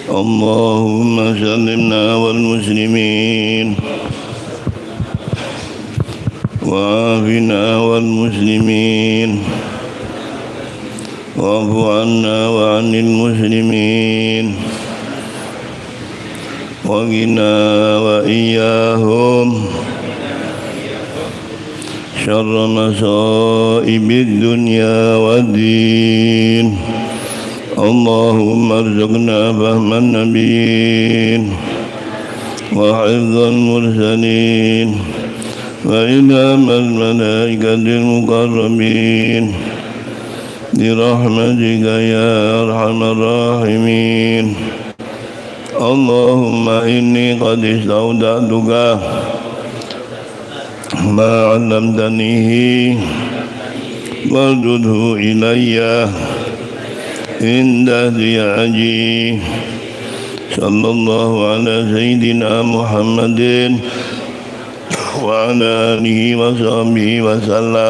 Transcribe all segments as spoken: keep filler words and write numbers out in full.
اللهم سلمنا والمسلمين وعافنا والمسلمين واعف عنا وعن المسلمين وقنا وإياهم شر مصائب الدنيا والدين. اللهم ارزقنا فهم النبيين وحفظ المرسلين وإلهام الملائكة المقربين برحمتك يا أرحم الراحمين. اللهم إني قد استودعتك ما علمتنيه فردده إلي عند احتياجي. صلى الله على سيدنا محمد وعلى آله وصحبه وسلم.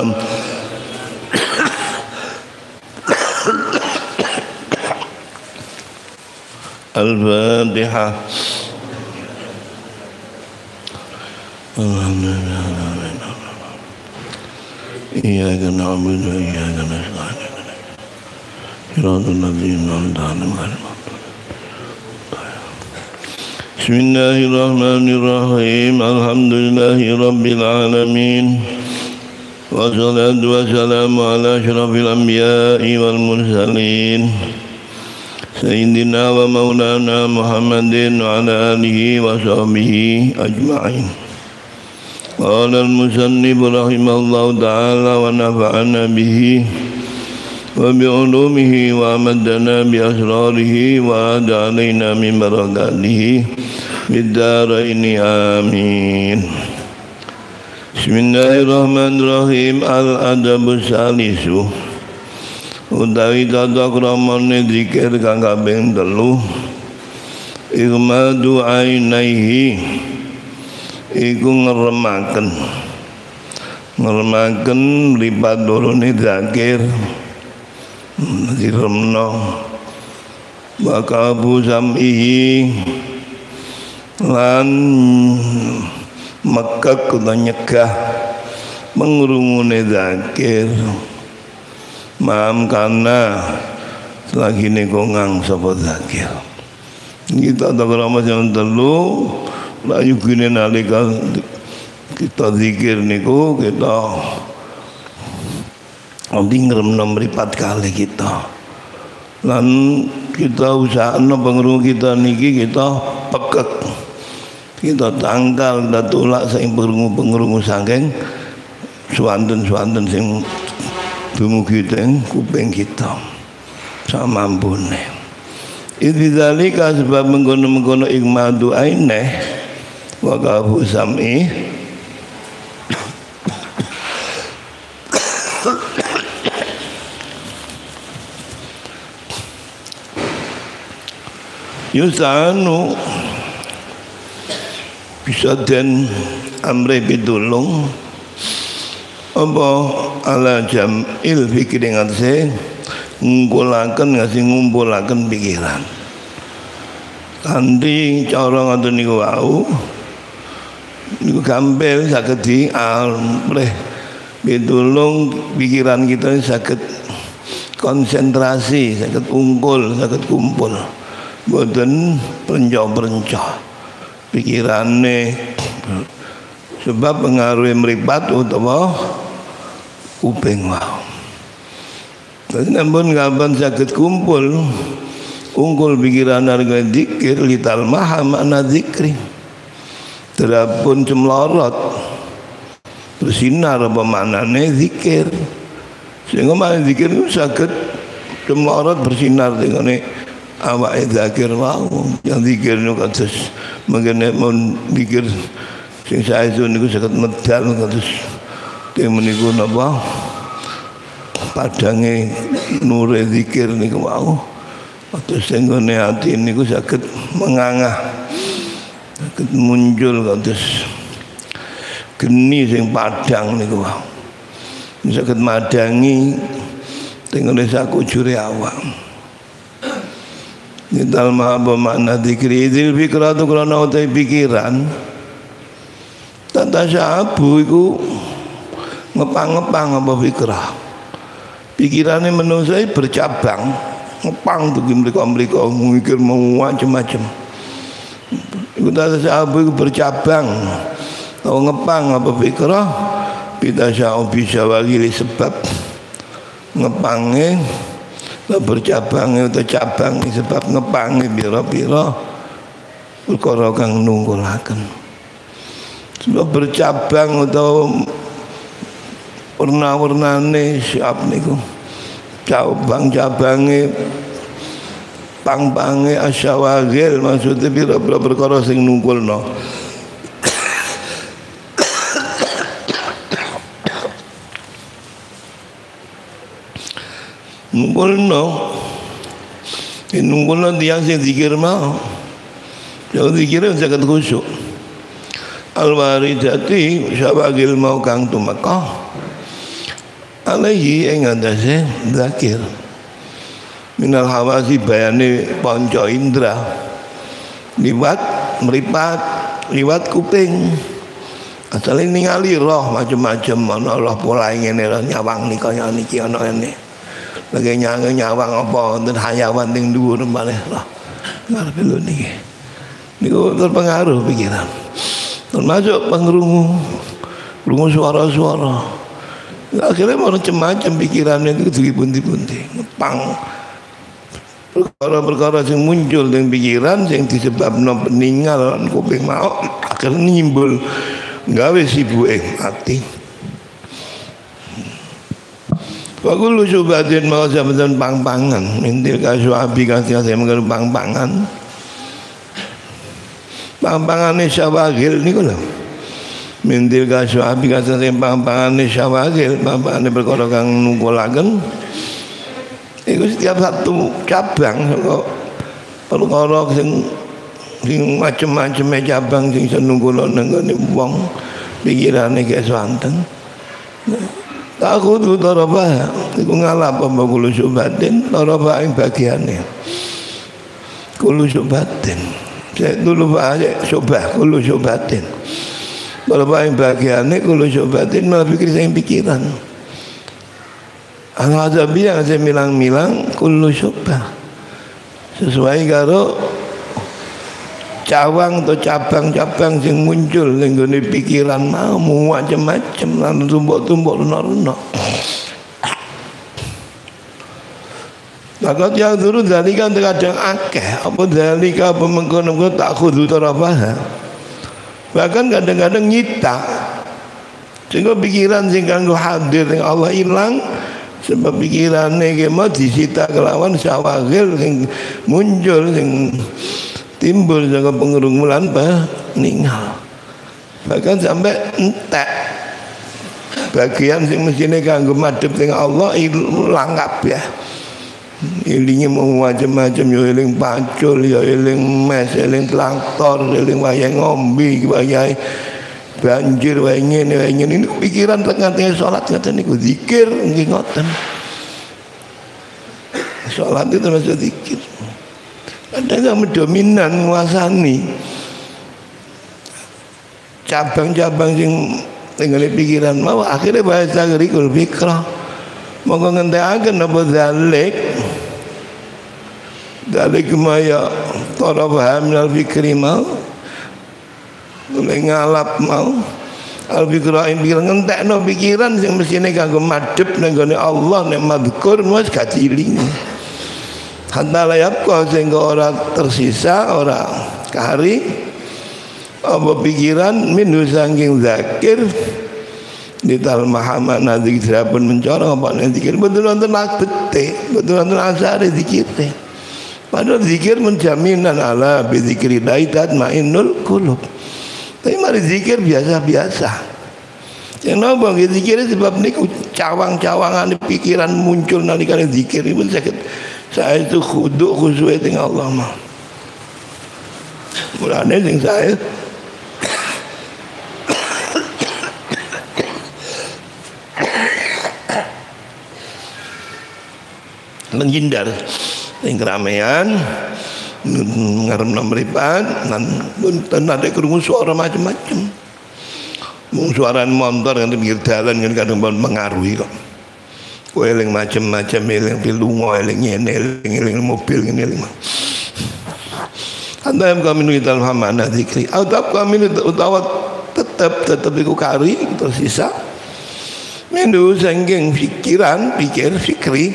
الفاتحة. إياك نعبد وإياك نستعين صراط الذين أنعمت عليهم. بسم الله الرحمن الرحيم. الحمد لله رب العالمين والصلاة والسلام على أشرف الأنبياء والمرسلين سيدنا ومولانا محمد وعلى آله وصحبه أجمعين. قال المصنف رحمه الله تعالى ونفعنا به وبعلومه وأمدنا بأسراره وأعاد علينا من بركاته في الدارين آمين. بسم الله الرحمن الرحيم. Al-adab salisu utawi tata kramane zikir kang kaping telu igmadu ainaihi iku ngremaken ngremaken mripat lorone zakir diremno bakabu sam'ihi lan mekek kudu nyegah mengrungune zakir mam kana selagi niku ngang sapa zakir. Kita tak ramah yang telu layu gini nalika kita zikir niku kita nanti ngeremno mripat kali kita lan kita usahana pengrung kita niki kita pekek kita tangkal kita tulak sing pengrungu-pengrungu saking swanten-swanten sing dumugi teng kuping kita samampune. Idzalika sebab mengkono-mengkono ikmadu aineh wa kafu sam'i yusanu bisa den amre pitulung apa ala jam'il fikir dengan se ngumpulaken ngasih ngumpulaken pikiran kanthi cara ngoten niku wau niku gampil saged di amreh pitulung pikiran kita saged konsentrasi saged ungkul saged kumpul boten perenca-perenca pikirane sebab pengaruh mripat utawa kuping wau. Dadi nampun kapan saged kumpul ungkul pikiran harga zikir lital maha makna zikri terapun cemlorot bersinar apa maknane zikir sehingga makna zikir itu saged cemlorot bersinar dengan awake zakir wau yang zikir niku kados mengene mun zikir sing saestu niku saged medal kados teng meniku napa padange nure zikir niku wau kados sing ngene ati niku saged mengangah saged muncul kados geni sing padang niku wau saged madangi teng ngene sakujure awak. Nital apa makna dikri idil fikra tu krana utai pikiran. Tata syabu iku ngepang-ngepang apa fikrah. Pikirannya manusia bercabang, ngepang tuh mereka-mereka mikir mau macam-macam. Iku tata syabu iku bercabang, atau ngepang apa fikrah. Kita sya'u bisa wagili sebab ngepangnya bercabang atau cabang sebab ngepangnya biro-biro perkara kang nunggulaken. Sebab bercabang atau warna-warnane siap niku cabang-cabange pang-pange asyawagil maksudnya biro-biro perkara sing nunggulno. Nunggulno nunggulno tiang sing zikir mau jauh zikir saged khusyuk al-waridati syawagil mau kang tumeka alaihi ing andase zakir minal hawasi bayane panca indra liwat mripat liwat kuping asale ningali roh macam-macam ana Allah pola ngene nyawang nika niki ana ngene lagi nyang nyawang apa wonten hayawan ning dhuwur malih lah ngarep lho niki niku terpengaruh pikiran termasuk pengrungu krungu suara-suara akhirnya macam-macam pikirannya itu dipundi-pundi ngepang perkara-perkara yang muncul dengan pikiran yang disebabkan peninggal kuping mau akhirnya nimbul gawe sibuke hati. Wakulu subatin mau sabetan pang-pangan intil kasuabi kasih saya mengenai pang-pangan pang-pangannya syawagil ini kalau mintil kasuabi kasih saya pang-pangannya syawagil pang-pangannya perkara kang nunggulaken itu setiap satu cabang kok perkara sing sing macam-macam cabang sing senunggulan nggone wong pikirane gak swanten. Takut tarabah iku ngalap apa kulo subatin tarabah ing bagiane kulo subatin saya dulu pak sobah kulo subatin tarabah ing bagiane kulo subatin malah pikir saya pikiran al-azabi yang saya milang-milang kulo sobah sesuai karo cawang atau cabang-cabang yang muncul yang gini pikiran mau macam-macam lalu tumbuk-tumbuk lunak-lunak maka yang dulu dari kan terkadang akeh apa dari apa mengkono-kono tak khudu tarafah bahkan kadang-kadang nyita sehingga pikiran sehingga hadir yang Allah hilang sebab pikirannya kemau disita kelawan syawagil yang muncul yang timbul jaga pengerumulan peninggal bahkan sampai entek bagian yang mestinya kanggo madhep dengan Allah hilang kabeh ilingnya mau macam-macam ya iling pacul ya iling mes iling traktor iling wayang ngombe wayang banjir wayang ngene wayang ngene ini pikiran tengah-tengah salat ngaten niku zikir nggih ngoten salat itu termasuk zikir. Ada yang mendominan menguasani cabang-cabang yang tinggal pikiran mau akhirnya bahasa gerikul fikrah mau ngentekaken apa zalik zalik maya tarafah minal fikri mau mulai ngalap mau al-fikrah yang pikiran ngentekno pikiran yang mestine kanggo madhep nang gone Allah nek madhkur wis kaciling hatta layap kau sehingga orang tersisa orang kari apa pikiran minhu sangking zakir di tal Muhammad nanti kita pun mencorong apa nanti zikir betul betul nak bete betul betul asari zikir padahal zikir menjaminan ala bizikri daitat ma'inul kulub tapi mari zikir biasa-biasa yang napa zikir sebab niku cawang-cawangan pikiran muncul nalikane zikir itu sakit saya itu khuduk khusyuk dengan Allah mah. Mulane sing saya menghindar ing keramaian ngarep mripat lan mboten nate krungu suara macam-macam. Mung suara motor kan pinggir dalan kan kadang mengaruhi kok. Kowe eling macam-macam, eling pilungo, eling ngene, eling eling mobil ngene eling. Anda yang kami nulis dalam hamana zikri, atau kami utawa tetap tetap iku kari tersisa. Menu sangking pikiran, pikir, fikri.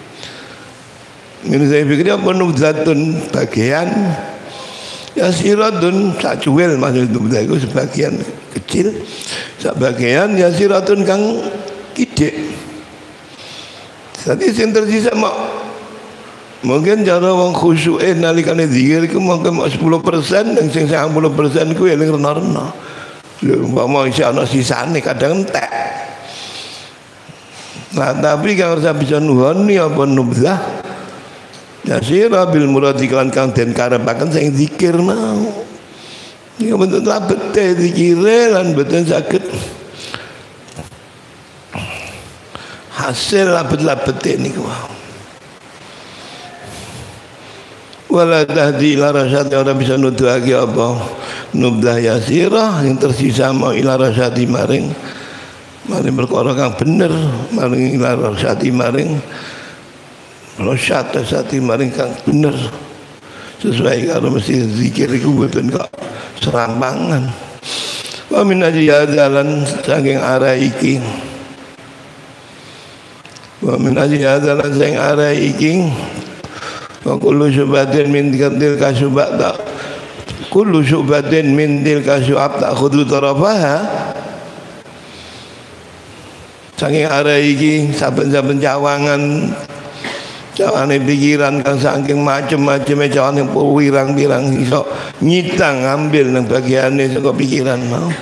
Menu saya fikri apa nubzatun bagian yasiratun sacuel maksud nubzat itu sebagian kecil, sebagian yasiratun kang gede. Jadi yang tersisa mak mungkin cara wong khusyuke nalikane zikir iku mungkin mak sepuluh persen dan sing sembilan puluh persen ku eling rena-rena. Lha umpama isih ana sisane kadang entek. Nah, tapi kalau saya bisa nuhoni apa nubzah yasira bil muradi kan kang den karepaken sing zikir mau. Iki bentuk labete zikire lan boten saged hasil labet-labet niku. Wala tahdi ila rasyadi, orang bisa nuduhake apa nubzah yasirah yang tersisa mau ila rasyadi maring maring perkara kang bener, maring ila rasyadi maring rasyad rasyadi maring kang bener sesuai karo mesti zikir iku boten kok serampangan. Wa min ajya jalan saking arah iki, wa min ajya jalan saking arah iki wa kullu syubatin min tilka syubat tak kullu syubatin min tilka syubat tak khudu tarafaha. Saking arah iki saben-saben cawangan cawane pikiran kang saking macem-maceme cawane pirang-pirang iso nyitang ngambil nang bagiane saka pikiran mau.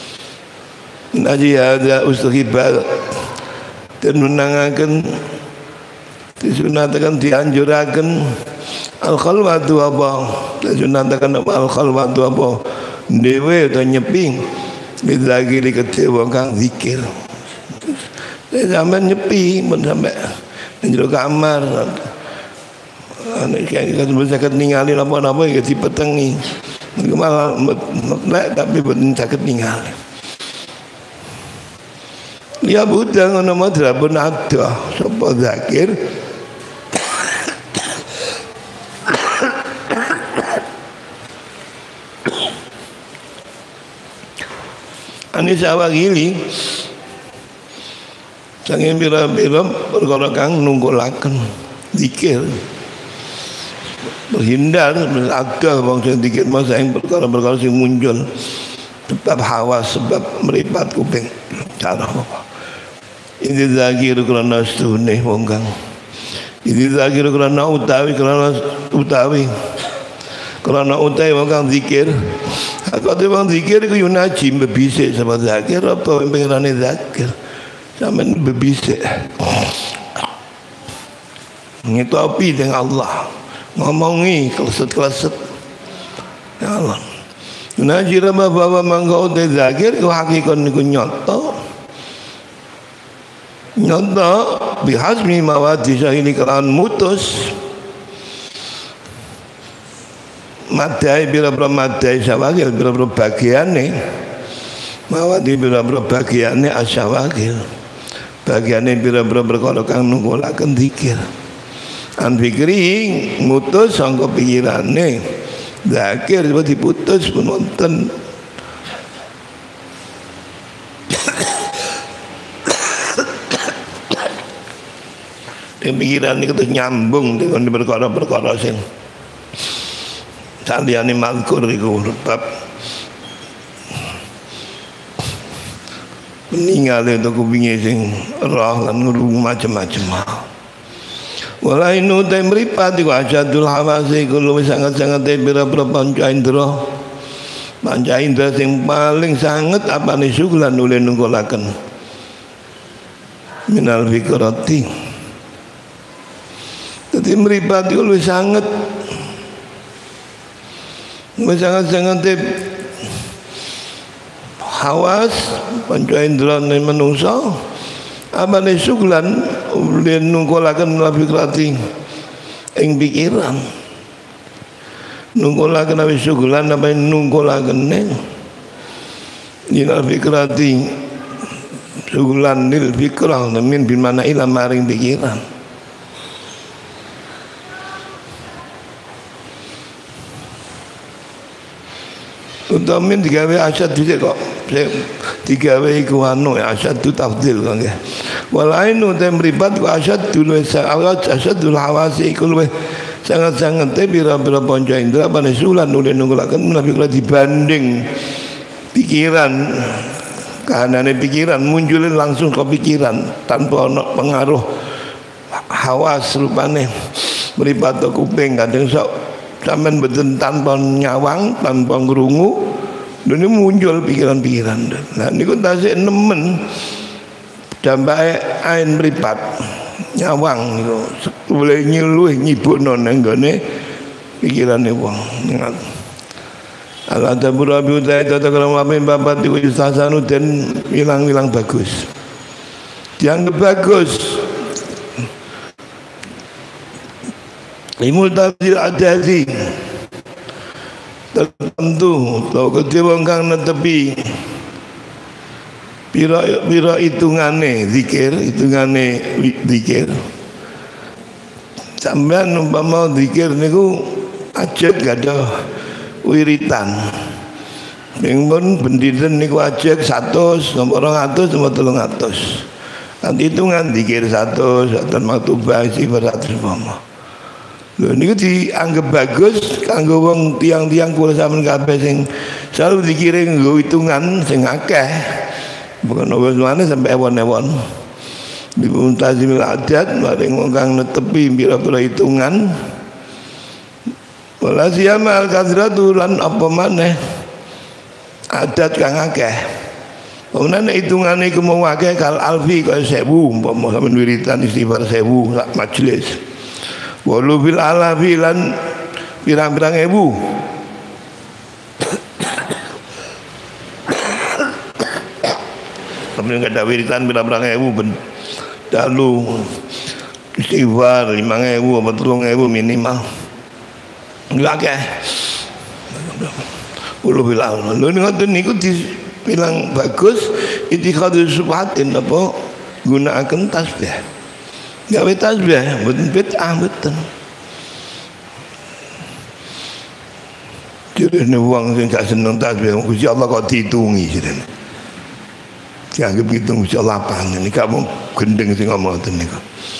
Naji ada ustahibal tenunangaken disunatakan dianjuraken al khalwatu apa disunatakan al khalwatu apa dewe atau nyeping lagi di kecewa kang zikir sampai nyepi men sampai njero kamar nek kayak bisa sakit ningali apa-apa ya dipetengi malah nek tapi boten sakit ningali ya Buddha ngono madra pun ada sapa zakir ani sawagili sange bira-bira perkara kang nunggulaken zikir berhindar ada wong sing zikir masa ing perkara-perkara sing muncul sebab hawa sebab meripat kuping cara apa ini zakir kerana stune wong kang ini zakir kerana utawi kerana utawi kerana utawi wong kang zikir. Aku tu wong zikir ku yunaji bebisik sama zakir apa pengirane zakir sampean bebisik ngitopi dengan Allah ngomongi kleset-kleset ya Allah yunaji rabba bawa mangkau te zakir ku hakikat niku nyoto nyoto bihazmi mawadi syahili keran mutus madai bila-bila madai syawagil bila-bila bagiannya mawadi bila-bila bagiannya asyawagil bagiannya bila-bila berkala kang nunggulaken zikir an fikri mutus sangka pikirannya zakir coba diputus pun wonten pikiran itu nyambung dengan perkara-perkara sing saliyane mazkur iku sebab meninggal itu kupinge sing roh lan ngrungu macam-macam. Wala inu ta mripat iku ajadul hawasi kulo sangat-sangat pira-pira panca indra. Panca indra sing paling sanget apane syukulan oleh nunggulaken minal fikrati. Dadi mripat iku luwih sanget sangat-sangat hawas panca indra menungso abane suglan ulin nungkolaken fikrati ing pikiran nungkulaken wis sugulan apa nungkulaken Nil fikrati sugulan nil fikrah min bimana ila maring pikiran. Utamin digawe asyad dhisik kok digawe iku anu asyad tu tafdil kan ya. Walainu te mripat ku asyad dulu awat asyad dul hawasi iku luwih sangat-sangat te pira-pira panca indra panesulan oleh nunggulaken menawi kula dibanding pikiran kahanane pikiran munculin langsung ke pikiran tanpa ono pengaruh hawas rupane mripat kuping kadang sok sampean mboten tanpa nyawang tanpa ngrungu dan ini muncul pikiran-pikiran. Nah niku tasik nemen dambake ain mripat nyawang niku boleh nyeluh nyibukno nang gone pikirane wong. Allah tabura bi utai tata kalau mampir babat itu istasanu dan hilang-hilang bagus. Yang bagus. Imul tafsir adati tertentu atau kecewa kang netepi pira pira hitungane zikir hitungane zikir. Sampeyan umpama zikir niku ajeg gadah wiritan yang pun bendiran niku ajek seratus, nomor ratus, nomor telung ratus. Nanti hitungan dikir satu, satu maktubah sifar satu semua. Lho niku dianggap bagus kanggo wong tiang-tiang kula sampeyan kabeh sing selalu dikiring nggo hitungan sing akeh. Bukan wong sampai ewon-ewon. Dimuntazimil adat maring wong kang netepi pira-pira hitungan. Wala siyama al-kadratu lan apa maneh adat kang akeh. Pemene hitungane iku mau akeh kal alfi kaya seribu umpama sampeyan wiritan istighfar seribu sak majelis. Walu bil alafi lan pirang-pirang ewu. Sampeyan kada wiritan pirang-pirang ewu ben dalu istighfar lima ribu apa tiga ribu minimal. Enggak akeh. Ulu bilang, lho ngoten niku dibilang bagus itikadu subhatin apa gunakan tasbih. Gawe tasbih mboten bid'ah mboten. Jirene wong sing gak seneng tasbih Gusti Allah kok diitungi jirene. Dianggap hitung Gusti Allah apane iki kamu gendeng sing ngomong ngoten niku.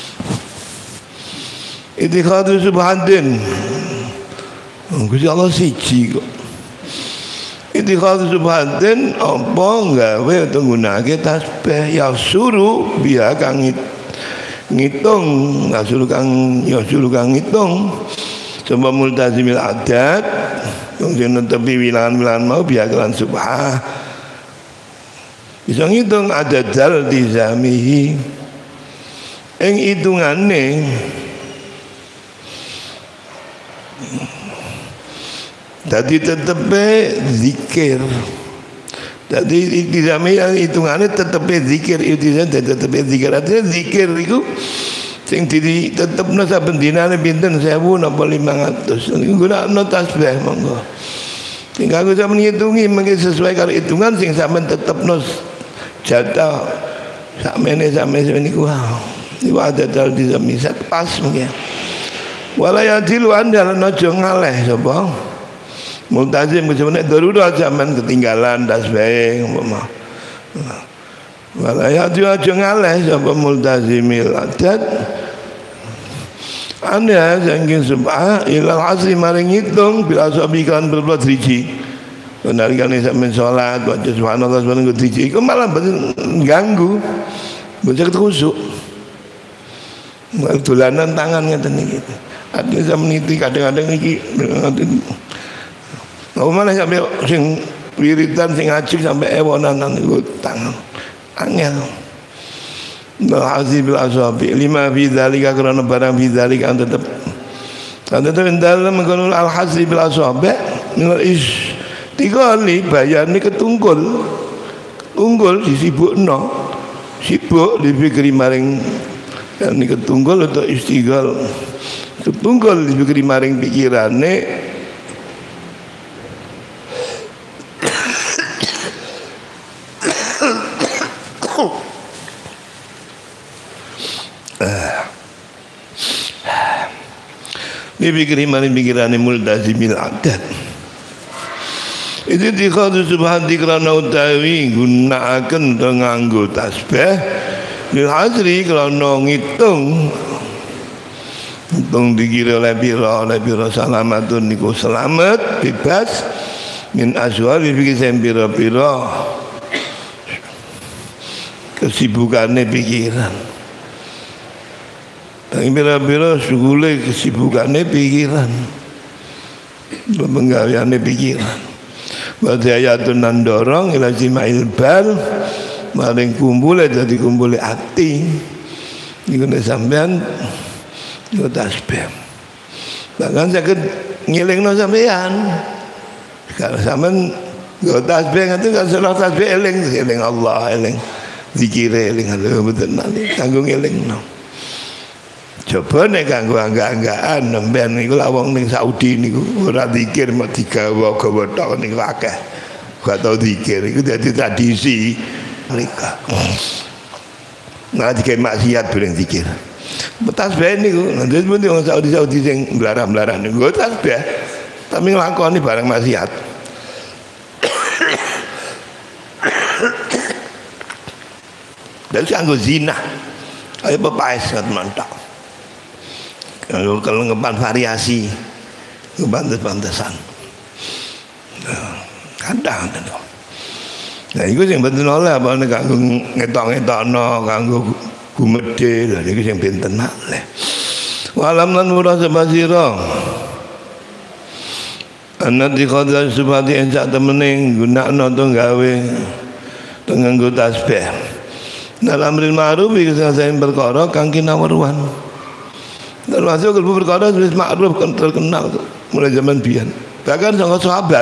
Itikadu subhatin Gusti Allah siji kok. Itikadu subhatin apa gawe nggunakake tasbih ya suruh biya kang ngitung, ya suruh kang ya suruh kang ngitung. Coba multazimil adat wong sing netepi wilangan-wilangan mau biya kelan subhah. Bisa ngitung adat dal dizamihi. Ing hitungane jadi tetep zikir. Jadi tidak yang hitungannya tetep zikir itu saja tetep zikir. Artinya zikir itu sing diri tetep nasa bendina pinten sewu napa lima ratus. Guna tasbih monggo. Tinggal aku sama menghitungi mungkin sesuai kalau hitungan sing sampean tetep nos jatah sakmene sakmene niku wow. Niku ada dal di misat pas mungkin. Walayadilu andalan aja ngaleh sapa. Multazim sebenarnya darurat zaman ketinggalan tasbih umpama. Walayadilu aja ngaleh sapa multazimil adat. Anda saking subah ilal asri maring hitung bila sabikan berbuat driji. Nalikane sampeyan salat baca subhanallah subhanallah driji iku malah ganggu. Baca ketusuk. Dolanan tangan ngeten iki. Ada zaman itu kadang-kadang iki nggak mana sampai sing wiritan sing ngajik sampai ewonan niku tangan angel. Al-hazi bil ashabi lima fi dzalika karena barang fi dzalika an tetep kan tetep dalam mengkono al-hazi bil ashabi nil is tiga li bayane ketungkul unggul disibukno sibuk dipikiri maring ini ketunggul atau istighal ketunggul dipikiri maring pikirane Dipikiri maring pikirane multazimil adat. Itu dikhadu subhan dikrana utawi gunakaken to nganggo tasbih lil hasri krana ngitung. Hitung dikira oleh pira oleh pira salamatun niku selamat bebas min aswari fikir pira-pira kesibukane pikiran. Tapi bila-bila sugule kesibukannya pikiran, penggaweannya pikiran. Wadayatun nandorong ila jima'il bal, maring kumpulnya jadi kumpulnya hati. Ini sampean, itu tasbih. Bahkan sakit ngilingno sampean. Kalau sampean nggak tasbih itu kan salah tasbih eling, eling Allah, eling zikir, eling Allah betul nanti tanggung eling no. Coba nek kanggo angga-anggaan nemben niku lak wong ning Saudi niku ora zikir mek digawa-gawa tok niku akeh. Gak tau zikir iku dadi tradisi mereka. Nah dikek maksiat bareng zikir. Tasbih niku nanti pun wong Saudi-Saudi sing blarah-blarah niku tasbih. Tapi nglakoni bareng maksiat. Dan kanggo zina. Ayo pepaes kat mantap. Kalau kelengepan variasi, kepantes-pantesan. Kadang ada. Nah, itu yang penting oleh apa nih kanggo ngetok-ngetokno, kanggo gumedhe, lha iki sing benten malih. Walam lan murah sebasira. Ana diqadha subhati enjak temening gunakno to gawe to nganggo tasbih. Dalam amril ma'ruf iki sing perkara kang kinawruhan. Termasuk ilmu perkara tulis ma'ruf kan terkenal mulai zaman biyen. Bahkan sama sahabat.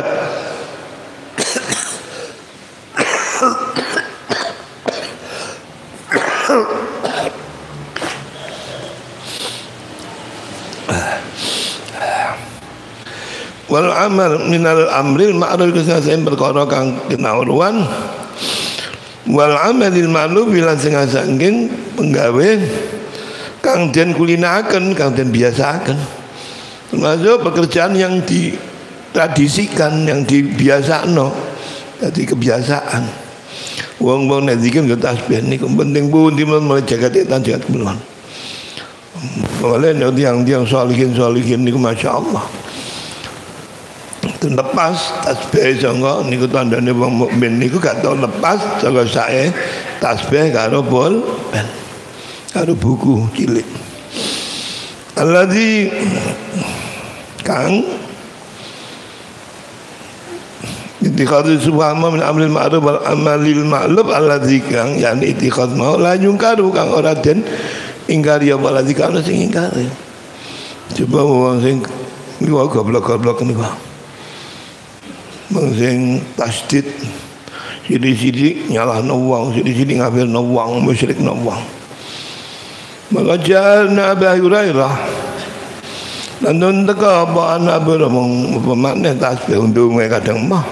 Wal amal minal amril ma'ruf kesaen perkara kang kinawruhan. Wal amalil ma'ruf bilan sing saking penggawe kang den kulinaken, kang den biasakan. Termasuk pekerjaan yang ditradisikan, yang dibiasakno. Jadi kebiasaan. Wong-wong nek zikir nggo tasbih niku penting pundi mulai jagat etan jagat kulon. Oleh nek tiyang-tiyang sholihin-sholihin niku masyaallah. Itu lepas tasbih sangga niku tandane wong mukmin niku gak tau lepas saka sae tasbih karo pulpen. Karo buku cilik. Alladzi kang itiqadu subhanahu min amril ma'ruf wal amalil ma'lub alladzi kang yani itiqad mau la yungkaru kang ora den ingkari apa alladzi kang sing ingkari. Coba wong sing niku goblok-goblok niku. Wong sing tasdid sithik-sithik nyalahno wong, sithik-sithik ngafirno wong, musyrikno wong. Maka jana Abu Hurairah dan teka apa anak beromong pemakna tasbih untungnya kadang mah.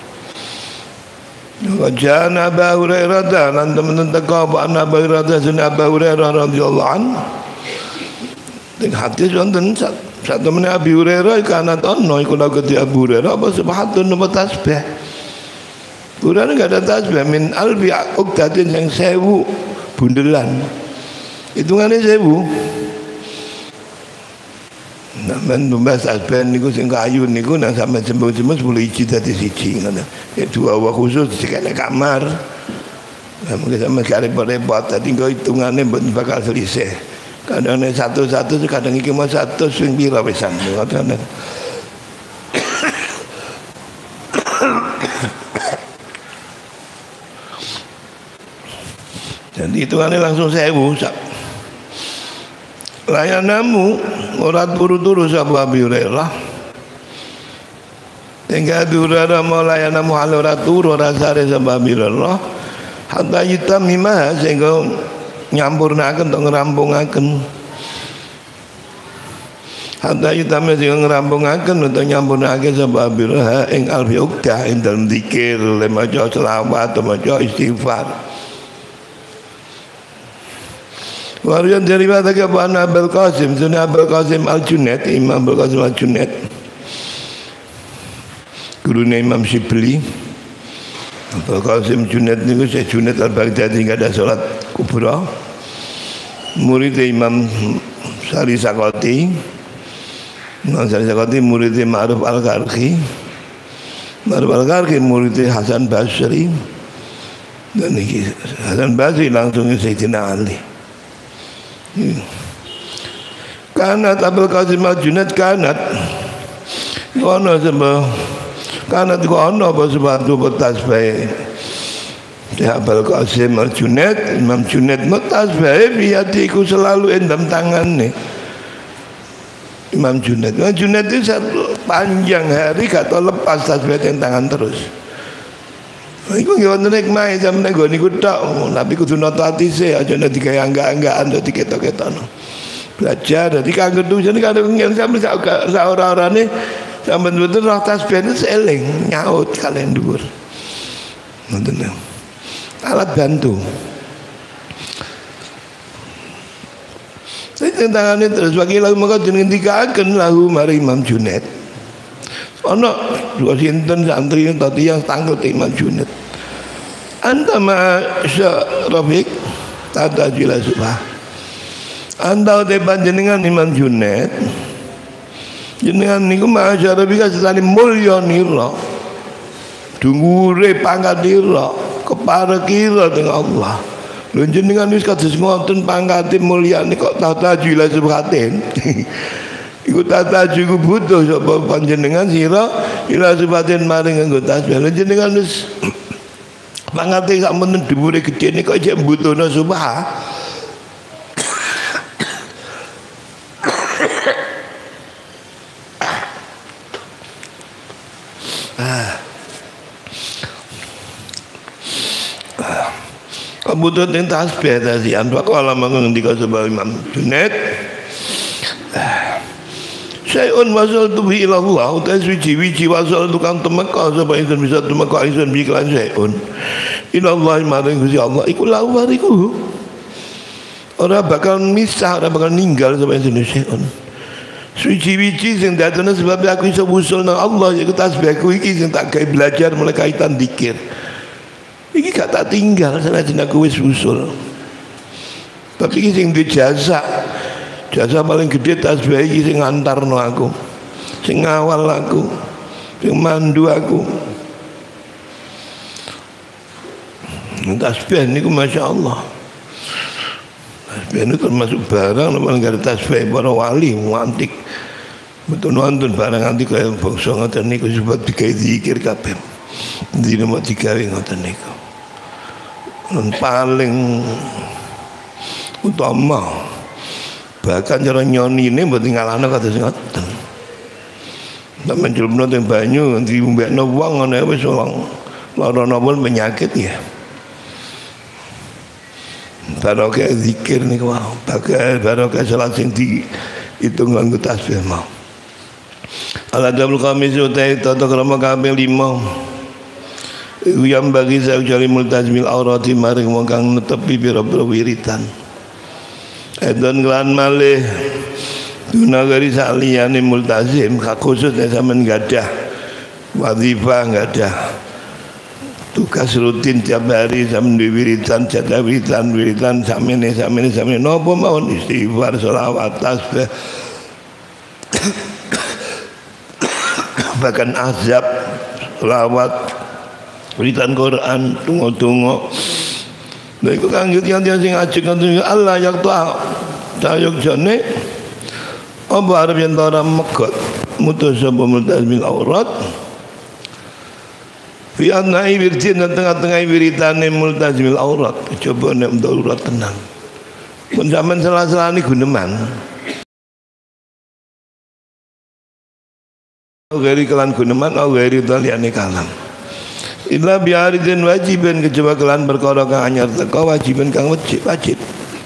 Maka jana Abu Hurairah dan teman teka apa anak Abu Hurairah dan Abu Hurairah radhiyallahu anhu. Dan hadis wonten satu menit Abu Hurairah kana tono iku lak di Abu Hurairah apa subhatun apa tasbih. Kurang enggak ada tasbih min albi uktatin yang sewu bundelan. Hitungannya sewu. Namun tumbas aspen niku sing kayu niku nang sampe jembung-jembung sepuluh iji dadi siji ngono. Ya dua wa khusus sekali kamar. Nah, mungkin sama sekali repot tadi kok hitungannya bakal selisih. Kadang satu-satu kadang iki mau satu sing pira pisan. Ngoten. Jadi hitungannya langsung sewu. Layanamu ora turu-turu sapa Abu Hurairah. Tinggal Abu Hurairah mau layanamu hal ora turu ora sare sapa Abu Hurairah. Hatta yutamima sehingga nyampurnaken to ngrampungaken. Hatta yutamima sehingga ngrampungaken utawa nyampurnaken sapa Abu Hurairah ing alfi ukdah ing dalem zikir le maca selawat maca istighfar. Warian dari mana ke Bana Abul Qasim, Sunan Abul Qasim Al Junaid, Imam Abul Qasim Al Junaid, gurunya Imam Shibli. Abul Qasim Junaid ni saya Junaid Al Baghdadi nggak ada sholat kubra. Murid Imam Sari Sakoti, Imam Sari Sakoti murid Ma'ruf Al Qarqi, Ma'ruf Al Qarqi murid Hasan Basri, dan ini Hasan Basri langsung Sayyidina Ali. Kanat Abul Qasim Al Junaid kanat kono sebab kanat kono sebatu bertasbih Abul Qasim Al Junaid Imam Junaid bertasbih biadiku selalu endam tangan nih Imam Junaid Imam Junaid itu satu panjang hari kata lepas tasbih yang tangan terus. Iku nggih wonten hikmah sampeyan nggo niku tok, tapi kudu nata ati sih aja nek digawe angga-anggaan tok diketok-ketokno. Belajar dadi kanggo tujuan karo ngene sampeyan sak ora-orane sampeyan betul roh tasbih seling nyaut kalian dhuwur. Ngoten. Alat bantu. Saya tangane terus bagi lagu maka jeneng dikaken lagu mari Imam Junaid. Ono dua sinten santri tadi yang tanggut Imam Junaid. Anta ma'asya Rafiq tata jila subah. Anta utai panjenengan Imam Junaid. Jenengan niku ma'asya Rafiq setani mulya nira. Dungure pangkat nira, kepara kira dengan Allah. Lho jenengan wis kados ngoten pangkate mulyane kok tata jila subhatin. Iku tata juga butuh sapa panjenengan sira ila sebatin maring nganggo tasbih. Lan jenengan wis pangate sak menen dhuwure gedene kok jek butuhna subah. Kebutuhan yang tasbih tadi anwa kala mangko sebab Imam Junaid. Syai'un wasal tu bi ila Allah utai suci-wici wasal tu kang temeka sapa insun bisa temeka insun bi kelan syai'un ila Allah maring Gusti Allah iku lawar iku ora bakal misah ora bakal ninggal sapa insun syai'un suci-wici sing datune sebab aku iso usul nang Allah iku tasbihku iki sing tak gawe belajar mulai kaitan zikir iki gak tak tinggal senajan aku wis usul tapi iki sing dijasa jasa paling gede tasbih iki sing ngantarno aku, sing ngawal aku, sing mandu aku. Tasbih niku Masya Allah. Tasbih niku termasuk barang paling gak ada tasbih para wali antik. Betul nonton barang antik kaya bangsa ngoten niku sebab digawe zikir kabeh. Dina mau digawe ngoten niku. Paling utama bahkan cara nyoni ini buat ngalahno kata ngoten. Tak menjelupno teng banyu diumbekno wong ngene wis wong lara napa penyakit ya. Barokah zikir niku wae, barokah salat sing diitung nganggo tasbih mau. Al-adabul khamis utai tata krama kaping lima. Yang bagi saya ucali multazmil aurati maring wong kang netepi pira-pira wiritan. Edon kelan malih dunagari saliyane multazim khususnya sampean gadah wazifah gadah tugas rutin tiap hari sampean wiritan jadah wiritan wiritan samene samene samene napa mawon istighfar selawat tasbih bahkan azab selawat wiritan Quran tunggu-tunggu. Lha iku kangge tiyang-tiyang sing ajeng ngoten Allah yak ta sayuk jane apa arep yen ora megot mutus sapa multazmil aurat fi anai wirjin tengah-tengah wiritane multazmil aurat coba nek darurat tenang pun sampean salah-salahane guneman gari kelan guneman au gari daliyane kalam illa biaridin wajiban kejaba kelan perkara kang anyar teka wajiban kang wajib wajib.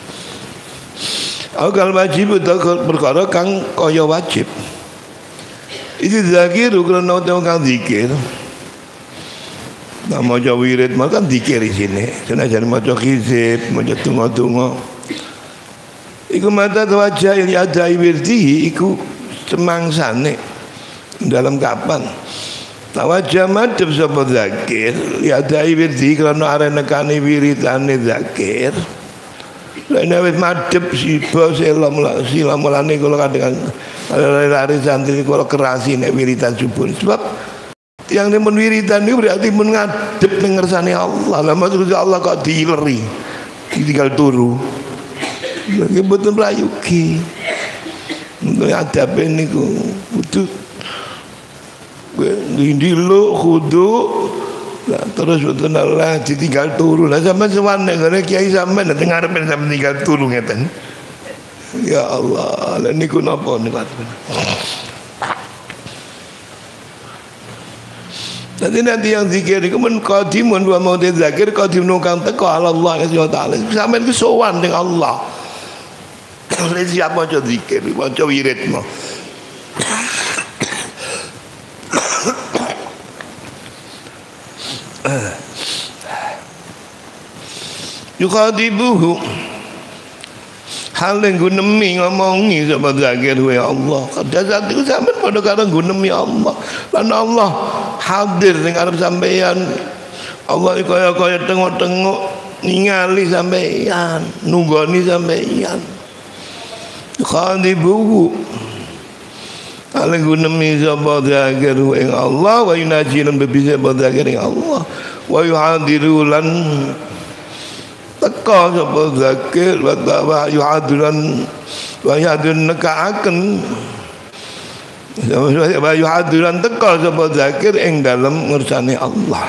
Akal wajib teka perkara kang kaya wajib. Iki zakir krana utawa kang zikir. Nah maca wirid makan zikir di sini. Senajan maca hizib, maca donga-donga. Iku mata wajah yang ada wirdihi iku semangsane dalam kapan tawajah madhep sapa zakir ya ada wirdihi karena arena kane wiritane zakir lha wis madhep siba selam silam mulane kula kadang lari santri kula kerasi nek wiritan subuh sebab yang nemen wiritan itu berarti mun ngadep ning ngersane Allah lah maksud Allah kok diileri tinggal turu lagi betul melayuki untuk adabe niku kudu ndilo kudu terus betul Allah ditinggal turu lah sampean sewane ngene kiai sampean nek ngarepe sampean tinggal turu ngeten ya Allah lha niku napa niku nanti nanti yang zikir itu men qadimun wa mau dzakir qadim nukang teko Allah subhanahu wa taala sampean ku sowan ning Allah lha siapa maca zikir maca wirid mo yuqadibuhu hal yang gunemi ngomongi sama zakir ya Allah kada saat itu sampai pada kata gunemi Allah dan Allah hadir ning arep sampeyan Allah kaya-kaya tengok-tengok ningali sampeyan nunggoni sampeyan khadibuhu hal yang gunemi sama zakir ya Allah wa yunajilan bebisa sama zakir ya Allah wa yuhadirulan teka sapa zakir wa ta'wa yuhadiran wa yuhadiran nekaaken wa yuhadiran teka sapa zakir ing dalem ngersane Allah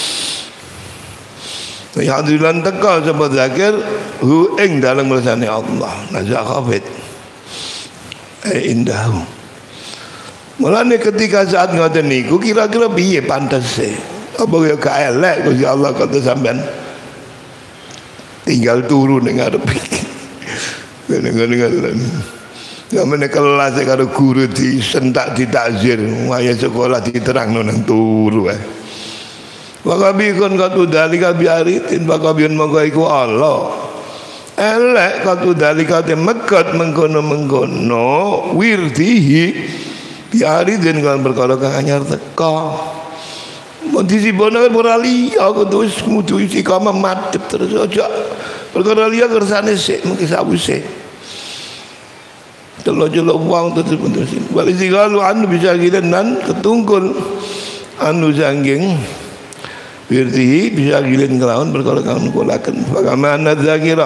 wa yuhadiran teka sapa zakir hu ing dalem ngersane Allah nazak khafid eh indahu mulane ketika saat ngoten niku kira-kira piye pantese apa ya kaelek Gusti Allah kata sampean tinggal turun ning arep iki. Ngene-ngene. Ya men kelas karo guru disentak ditakzir, waya sekolah diterangno nang turu ae. Wakabi kon katu dalika biaritin wakabiun monggo iku Allah. Elek katu dalika te mekat mengkono-mengkono wirdihi biaritin kan perkara kang anyar teka. Mondisi bono ora liya kudu wis kudu isi kamar madhep terus aja perkara liya kersane sik mungkin sawise delok-delok wong terus terus bali sigalu anu bisa gilenan ketungkul anu sangging wirdi bisa gilen kelawan perkara kang kulaken bagaimana zakira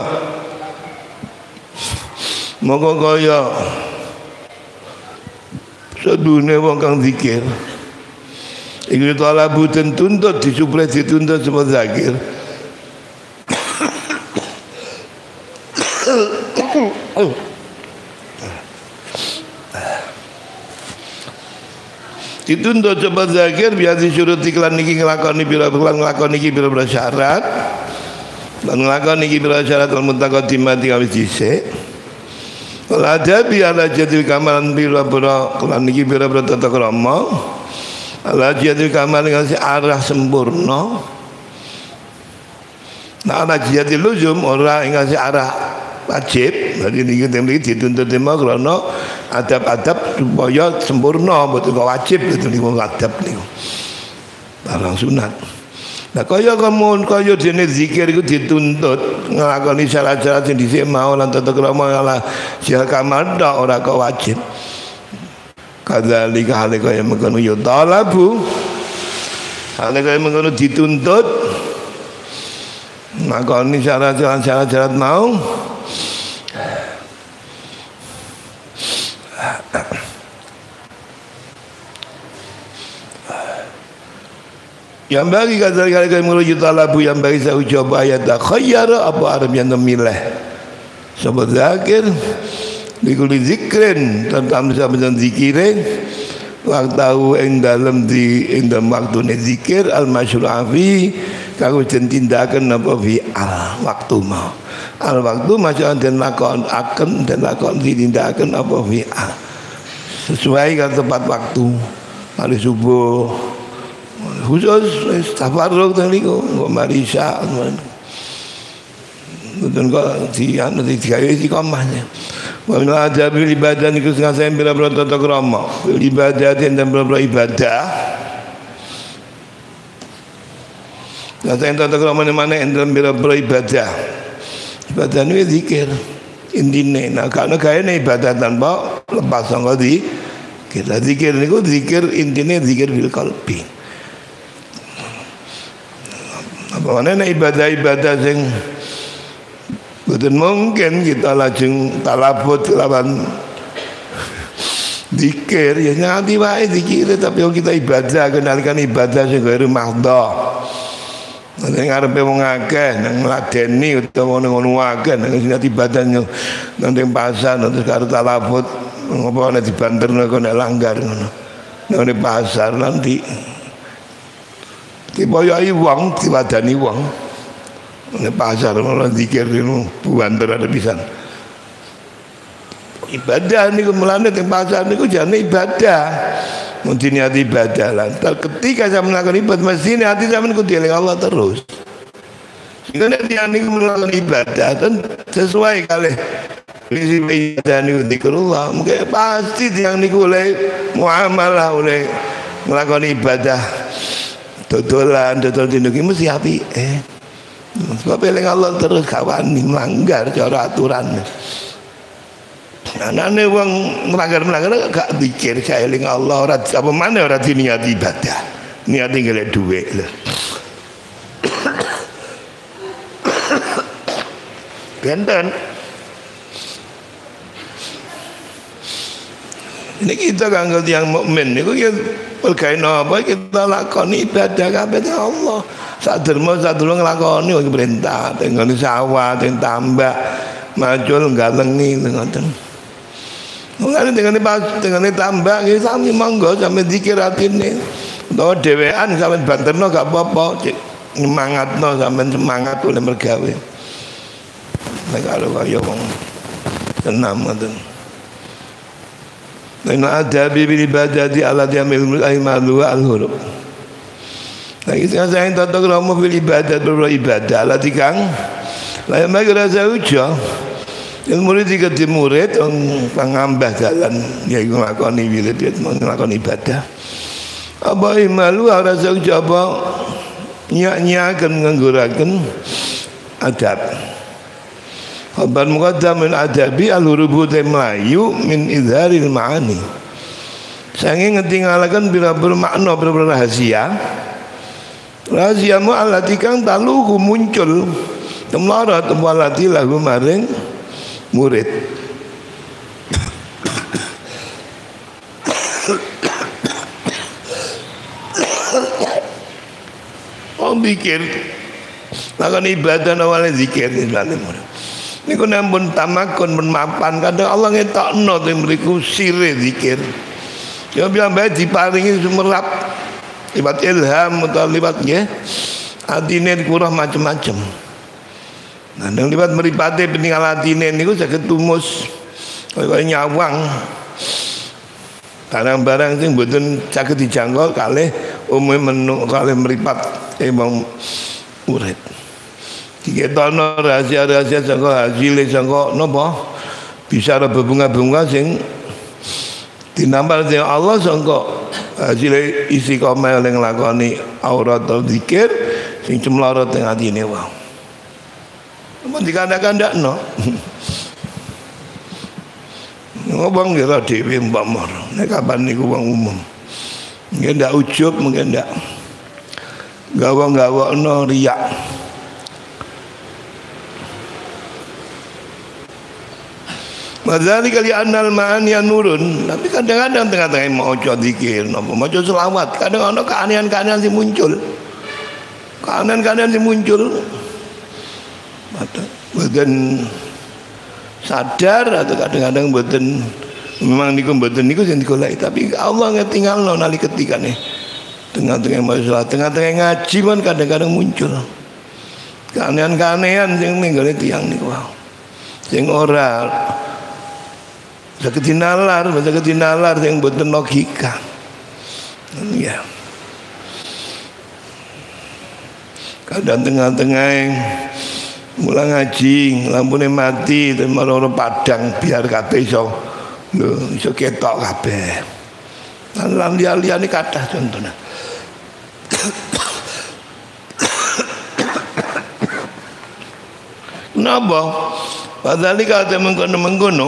monggo kaya sedune wong kang zikir iku talabu tuntut disuplai dituntut sama zakir dituntut sama zakir biar disuruh iklan niki ngelakoni bila-bila ngelakoni niki bila-bila syarat dan ngelakoni niki bila syarat kalau muntaqaddimati kawis dhisik kalau ada biar jadil kamalan bila-bila kelan niki bila-bila tata krama Allah jadil kamal ngasih arah sempurna. Nah ana jadil luzum orang ngasih arah wajib. Jadi niki temli dituntut tema karena adab-adab supaya sempurna betul wajib betul niku adab niku. Barang sunat. Nah kaya kamu kaya dene zikir iku dituntut nglakoni syarat-syarat sing dhisik mau lan tata krama ala syarat kamal ora kok wajib. Kadzalika halika yang mengkono ya talabu halika yang mengkono dituntut maka ini syarat-syarat mau yang bagi kadzalika halika yang mengkono ya talabu yang bagi saya ucap ayat khayyara apa arep yang memilih sahabat zakir dikuli zikrin tentang sampeyan zikirin waktu ing dalem di ing dalem waktune zikir al masyru'afi kanggo den tindakan apa fi al waktu mau al waktu macam den lakon akan den lakon ditindakaken apa fi al sesuai kan tepat waktu hari subuh khusus tafarruk tadi kok mari isya mboten kok di anu digawe istiqomahnya. Wa min adabil ibadah niku sengaja pira-pira tata krama. Ibadah dan pira-pira ibadah. Nah, tata krama mana enten pira-pira ibadah. Ibadah niku zikir. Intine nah kana gaene ibadah tanpa lepas sangka di kita zikir niku zikir intine zikir bil qalbi. Apa mana ibadah-ibadah sing betul mungkin kita lajeng talabut lawan zikir ya nanti wae zikir tapi kita ibadah kenalkan ibadah sing ghairi mahdhah. Nek ngarepe wong akeh nang ngladeni utawa ngono akeh nang sing ibadah nang ning pasar terus karo talabut ngopo nek dibanterno kok nek langgar ngono. Nang pasar nanti diboyoi wong diwadani wong. Nek pasar ora zikir niku buanter ada pisan. Ibadah niku melane teng pasar niku jane ibadah. Mun niati ibadah lan. Ketika saya melakukan ibadah mesti hati sampean kudu dieling Allah terus. Sehingga nek niku melakukan ibadah dan sesuai kali prinsip ibadah niku zikrullah, mungkin pasti yang niku oleh muamalah oleh melakukan ibadah dodolan dodol dino ki mesti apik eh. Sebab eling Allah terus kawan melanggar cara aturan. Anane wong melanggar-melanggar gak pikir saya eling Allah ora apa maneh ora diniati ibadah. Niati golek dhuwit lho. Benten. Ini kita kanggo tiyang mukmin niku ya perkara napa kita lakoni ibadah kabeh Allah. Sak derma sak durung nglakoni wong perintah tengene sawah teng tambak macul galengi ngoten. Mulane tengene pas tengene tambak iki sami monggo sampe zikir atine. Utawa dhewean sampe banterno gak apa-apa, nyemangatno sampean semangat oleh mergawe. Nek karo kaya wong senam ngoten. Inna adabi bil ibadati ala yamil aimalu al-hurub. Nah itu yang saya tata krama bil ibadat beribadah ala tikang la magra zauja yang murid tiga murid yang pangambah jalan ya iku nglakoni wirid nglakoni ibadah apa imalu ora zauja apa nyak-nyaken ngangguraken adab. Khabar muqaddam min adabi al-hurubu melayu min idharil ma'ani. Sange ngetinggalaken pira-pira makna pira-pira rahasia. Rahasia mu alati kang taluhu muncul temlarat walati lahu maring murid. Oh zikir. Lakon ibadah awale zikir isane. Niku nampun tamakun pun mapan kadang Allah ngetokno teng mriku sire zikir. Ya bilang bae diparingi sumerap liwat ilham atau liwat nggih atine kurang macam-macam. Nah nang liwat mripate peninggal atine niku saged tumus kaya nyawang. Barang-barang sing mboten saged dijangkau kalih umume menu kalih mripat emang urip. Diketono rahasia-rahasia sangka hasil sangka napa bisa ada berbunga-bunga sing dinambal dengan Allah sangka hasil isi komel yang lakoni aurat atau zikir sing cemlorot teng atine wong. Mun dikandha-kandhakno. Ngobong kira dhewe mbak mor. Nek kapan niku wong umum. Nggih ndak ujub mungkin ndak. Gawa-gawakno riya. Madzali kali annal ma'ani nurun, tapi kadang-kadang tengah-tengah maca zikir, napa maca selawat, kadang ana keanehan-keanehan sing muncul. Keanehan-keanehan sing muncul. Mboten sadar atau kadang-kadang mboten memang niku mboten niku sing digoleki, tapi Allah ngetinggalno nali ketikane. Tengah-tengah maca, tengah-tengah ngaji pun kadang-kadang muncul. Keanehan-keanehan sing ninggale tiyang niku. Sing ora saged dinalar, saged dinalar sing mboten logika. Ya. Kadang tengah-tengah Mulang ngaji, lampune mati, terus marang padang biar kabeh iso lho, iso ketok kabeh. Lan liya-liyane kathah contone. Napa? Padahal kalau mengkono-mengkono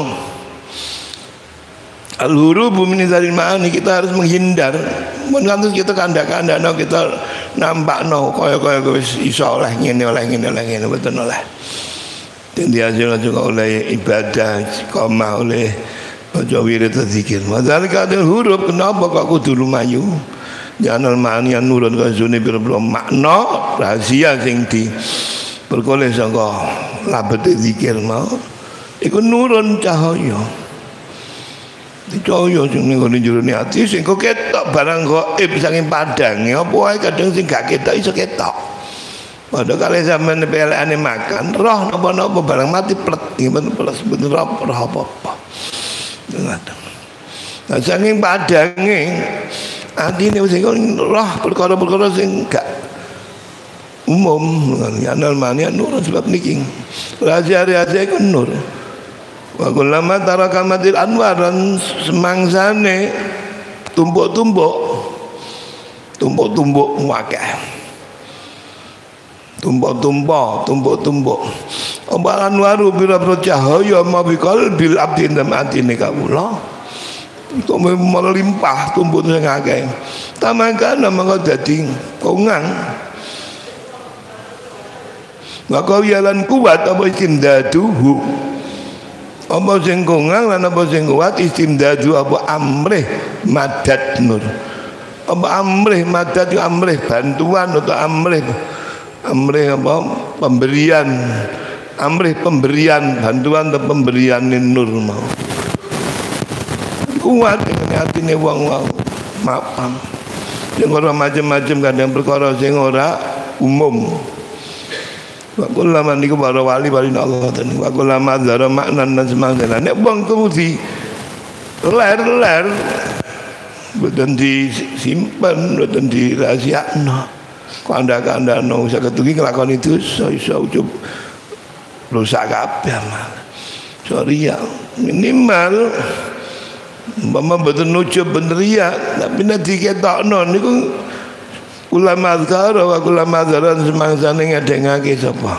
al-hurubu min dzalil ma'ani, kita harus menghindar. Mun ngantos kita kandak-kandakno, kita nampakno kaya-kaya wis iso oleh ngene oleh ngene oleh ngene mboten oleh. Dan diajar juga oleh ibadah, istiqomah, oleh baca wirid zikir. Padahal kalau huruf kenapa kok kudu lumayu? Jangan ma'ani yang nurun kasune pira-pira makna rahasia sing di perkole saka labete zikir mau iku nurun cahaya. Cahaya sing ning njero ati sing kok ketok barang gaib saking padange apa wae kadang sing gak ketok iso ketok. Padha kali sampean pelekane makan roh napa-napa barang mati plet ngene plus bener roh apa-apa. Nah saking padange atine sing roh perkara-perkara sing gak umum yanal mania nur sebab niki rahasia-rahasia iku nur. Wa kullama taraka madil anwaran semangsane tumpuk-tumpuk tumpuk-tumpuk akeh. Tumpuk-tumpuk, tumpuk-tumpuk. Apa anwaru bira-bira cahaya mabikal bil abdi ndam atine kawula. Kok melimpah tumpuk sing akeh. Tamangkana mangko dadi kongang. Maka yalan kuat apa istimdaduhu, apa sing kongang lan apa sing kuat istimdadu apa amrih madad nur, apa amrih madad itu amrih bantuan atau amrih amrih apa pemberian, amrih pemberian bantuan atau pemberian nur mau kuat dengan hatine wong-wong mapam sing ora macam-macam kadang perkara sing ora umum. Wa kullama niku para wali-wali Allah ten wa kullama zara maknan dan semangsa nek wong kuwi ler-ler boten disimpen boten dirahasiakno kandha-kandhano usah ketuki nglakoni dosa iso ucup rusak kabeh mal sorry ya minimal umpama boten ucup bener ya tapi nek diketokno niku ulama azkar wa ulama azaran semangsane ngedengake sapa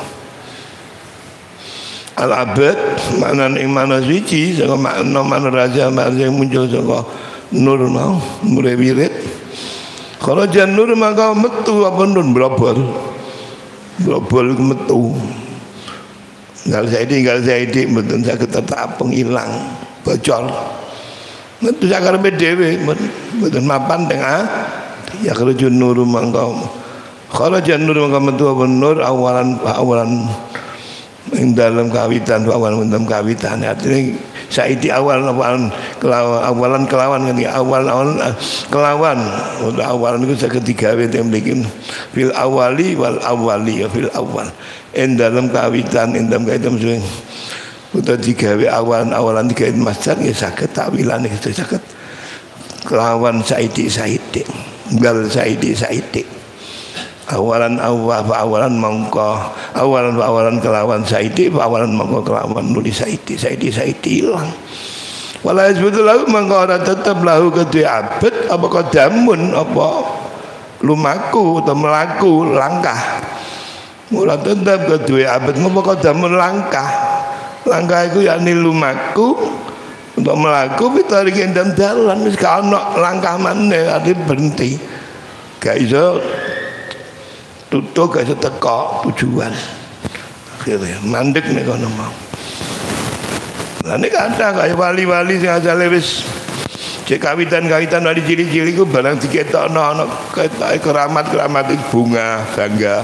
al-abad makna ing mana suci saka makna mana raja yang muncul saka nur mau mulai wirid kharajan nur maka metu apa nur blobol blobol metu gal saiki gal saiki mboten saged tetapeng ilang bocor metu sakarepe dhewe mboten mapan tengah ya kerja nur mangkau kharajan nur mangkau metu apa nur awalan awalan ing dalam kawitan awalan dalam kawitan artinya saiki awal awalan kelawan awalan kelawan ngerti awal awal kelawan untuk awalan itu saged digawe teng mriki fil awali wal awali fil awal ing dalam kawitan ing dalam kaitan sing utawa digawe awalan awalan digawe masdar ya saged tawilan itu saged kelawan saiki saiki gal saidi saidi awalan awal awalan mangko awalan awalan kelawan saidi awalan mangko kelawan nuli saidi saidi saidi ilang wala isbutu lahu mangko ora tetep lahu kedue abet apa kodamun apa lumaku atau melaku langkah ora tetep kedue abet ngopo kodamun langkah langkah iku yakni lumaku untuk melaku pitarik endam dalan wis gak ono langkah maneh ati berhenti gak iso tutuk gak iso teko tujuan akhirnya mandek nek kono mau lan nek ada kaya wali-wali sing asale wis cek kawitan-kawitan wali cilik-cilik ku barang diketokno ana keramat-keramat bunga bangga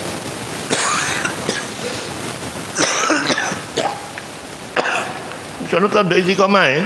sono tanda istiqomah ya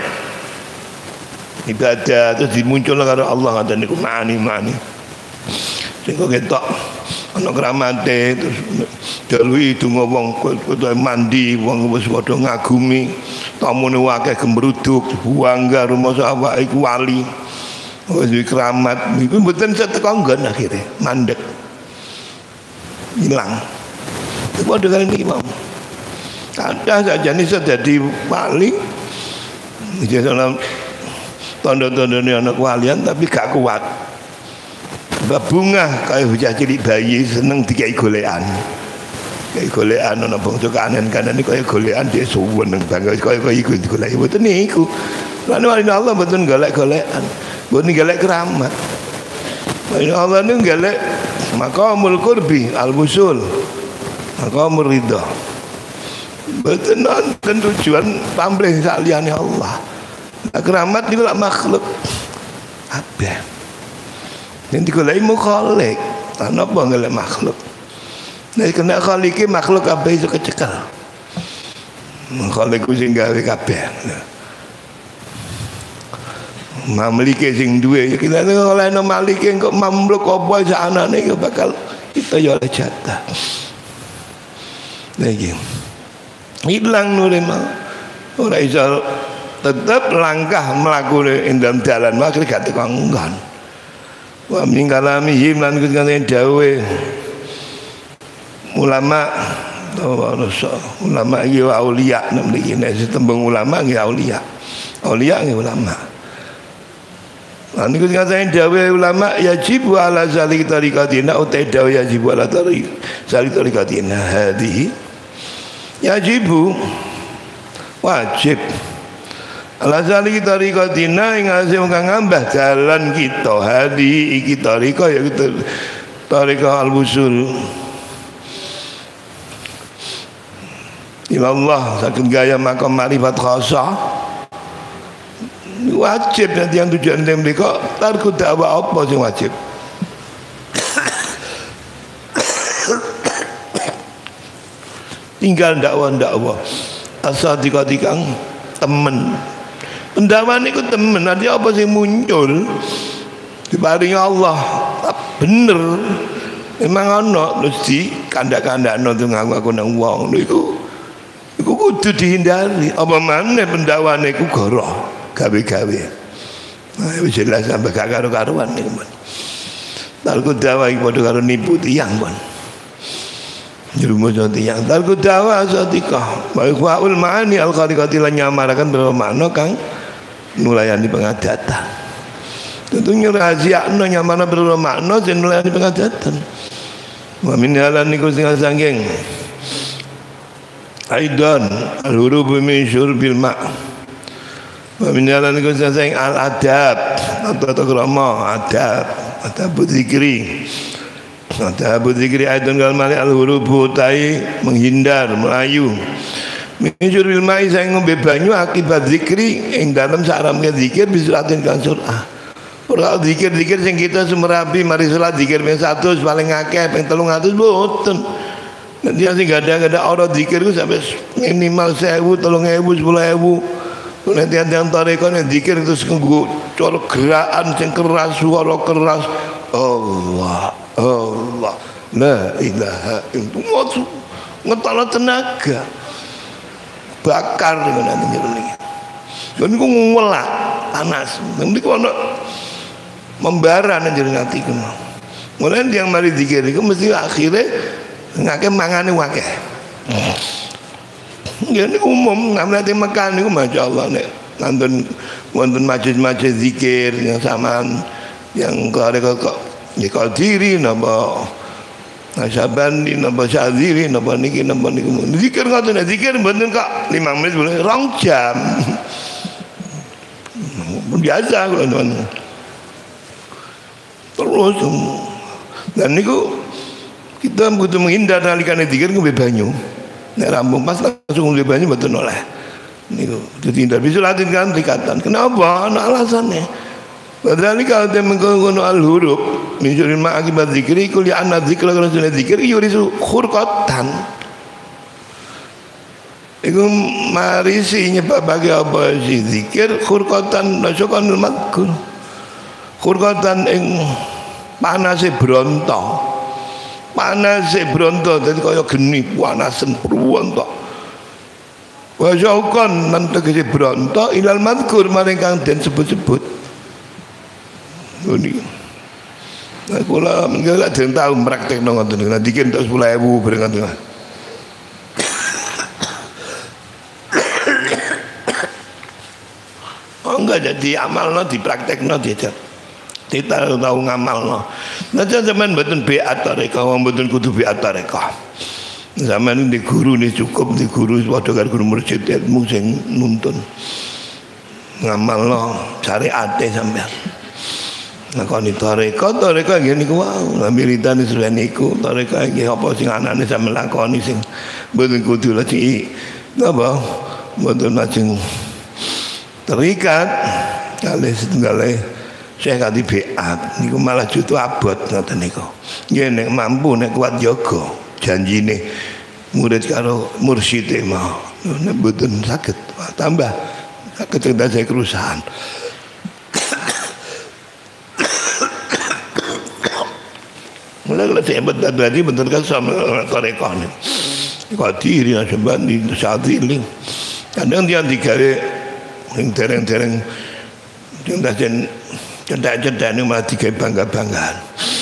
ibadah terus dimuncul karo Allah ngoten niku mani-mani sing kok ketok ana kramate terus dalui donga wong kudu mandi wong wis padha ngagumi tamune akeh gembruduk bangga rumasa awake iku wali wis keramat iku mboten seteko nggon akhire mandek ilang Padha kali niki mau. Kathah sajane iso dadi wali. Iki ana tanda-tandane ana kewalian tapi gak kuat. Babungah kaya bocah cilik bayi seneng dikai golekan. Kayak golekan ana bangsa kanan-kanan iki kaya golekan dia suwen bangga kaya kaya iku digoleki mboten niku. Lan wali Allah mboten golek-golekan. Mboten golek keramat. Wali Allah niku golek maqamul qurbi al-wusul. Maqamul ridha. Mboten nonton tujuan pamrih saliyane Allah. Nah, keramat niku lak makhluk. Kabeh. Yen digoleki mukhallik, ana apa golek makhluk. Nek kena khaliki makhluk kabeh iso kecekel. Khalik sing gawe kabeh. Mamlike sing duwe ya kita oleh no malike kok mamluk apa sanane bakal kita ya oleh jatah. Lagi. Hilang nure mah. Ora iso tetap langkah mlaku ing dalam dalan makri gak tekongkon. Wa min kalamihim lan kene dawuhe ulama ulama iki aulia niki nek tembung ulama iki aulia. Aulia iki ulama. Lan niku ngaten dawuhe ulama yajib ala zalik tariqatina utai dawuh yajib ala tariq zalik tariqatina hadhihi yajibu wajib ala zalik tariqatina ing asih kang ngambah dalan kita hadi iki tariqah ya kita tariqah al-wusul ila Allah saking gaya makam makrifat khasah wajib nanti yang tujuan mereka tarku dakwah apa sing wajib tinggal dakwah-dakwah asal dikatakan temen pendakwah niku temen nanti apa sing muncul diparingi Allah bener memang ana terus di kandak-kandakno tuh ngaku aku nang wong niku iku kudu dihindari apa maneh pendakwah niku goroh gawe-gawe nah wis jelas sampe gak karo-karuan niku men talku dakwah iki padha karo nipu tiyang pun Jerumus yang talku dakwah satikah wa ikhwaul ma'ani al-khariqati lan nyamarakan bermakna kang nulayani pengadatan tentunya rahasiakno nyamana bermakna sing nulayani pengadatan wa min halan niku sing sangking aidan al-hurub min syurbil ma' wa min halan niku sing sangking al-adab atau krama adab adab zikri Ada Abu Zikri Aidun kal malik al-hurubu tai menghindar melayu minjur bil mai saya ngombe banyu akibat zikri ing dalam saramke zikir bisuratin kan surah ora zikir-zikir sing kita sumerapi mari salat zikir ping seratus paling akeh ping telung atus mboten nanti sing gada-gada ora zikir ku sampai minimal seribu, telung ewu, sepuluh ewu nanti yang tarekat zikir itu nggo cara gerakan sing keras suara keras Allah Allah la ilaha illallah ngetala tenaga bakar dengan nanti jero niki dan niku ngulak panas niku ana membara nang jero ati ku mulai yang mari zikir iku mesti akhire ngake mangane akeh ya niku umum ngamati makan niku masyaallah nek nonton wonten majelis-majelis zikir yang samaan yang kare kok ya Qadiri napa Nasyabandi napa Syadzili napa niki napa niku zikir ngoten zikir mboten kok lima menit boleh rong jam biasa kula teman terus dan niku kita butuh menghindar nalikane zikir ngombe banyu nek rampung pas langsung ngombe banyu mboten oleh niku dihindar bisa latin kan ikatan kenapa ana alasannya padahal kalau dia mengkono al-huruf minjurin ma akibat zikri kul ya anna zikra kana sunah zikir yurisu khurqatan iku marisi nyebabake apa si zikir khurqatan nasyukanul madkur khurqatan ing panase bronto panase bronto dadi kaya geni panasen bronto wa syauqan lan tegese bronto ilal madkur maring kang den sebut-sebut ini, aku lah mengelak dan tahu praktek nonton dengan dikit tak sepuluh ribu beringat dengan aja diamalno, dipraktekno diajar. Kita tahu ngamalno. Nah zaman mboten biat tarekah, wong mboten kudu biat tarekah. Zaman di guru ini cukup, di guru padha karo guru mursyid ilmu sing nuntun. Ngamalno syariate sampean. Lakoni tarekah, tarekah nggih niku wae, wiridane sudah niku, tarekah nggih apa sing anane sampean lakoni sing mboten kudu lagi napa mboten lajeng terikat kalih setunggal Syekh Adi Beat niku malah jutu abot ngoten niku. Nggih nek mampu nek kuat jaga janjine murid karo mursyide mau. Nek mboten saged tambah saged terjadi kerusakan. Mulai kalau saya betul tadi betul kan sama tarekah ni. Kadiri nasabah di Sadili. Kadang dia digawe yang tereng-tereng yang dah jen cedak-cedak ni malah digawe bangga-banggaan.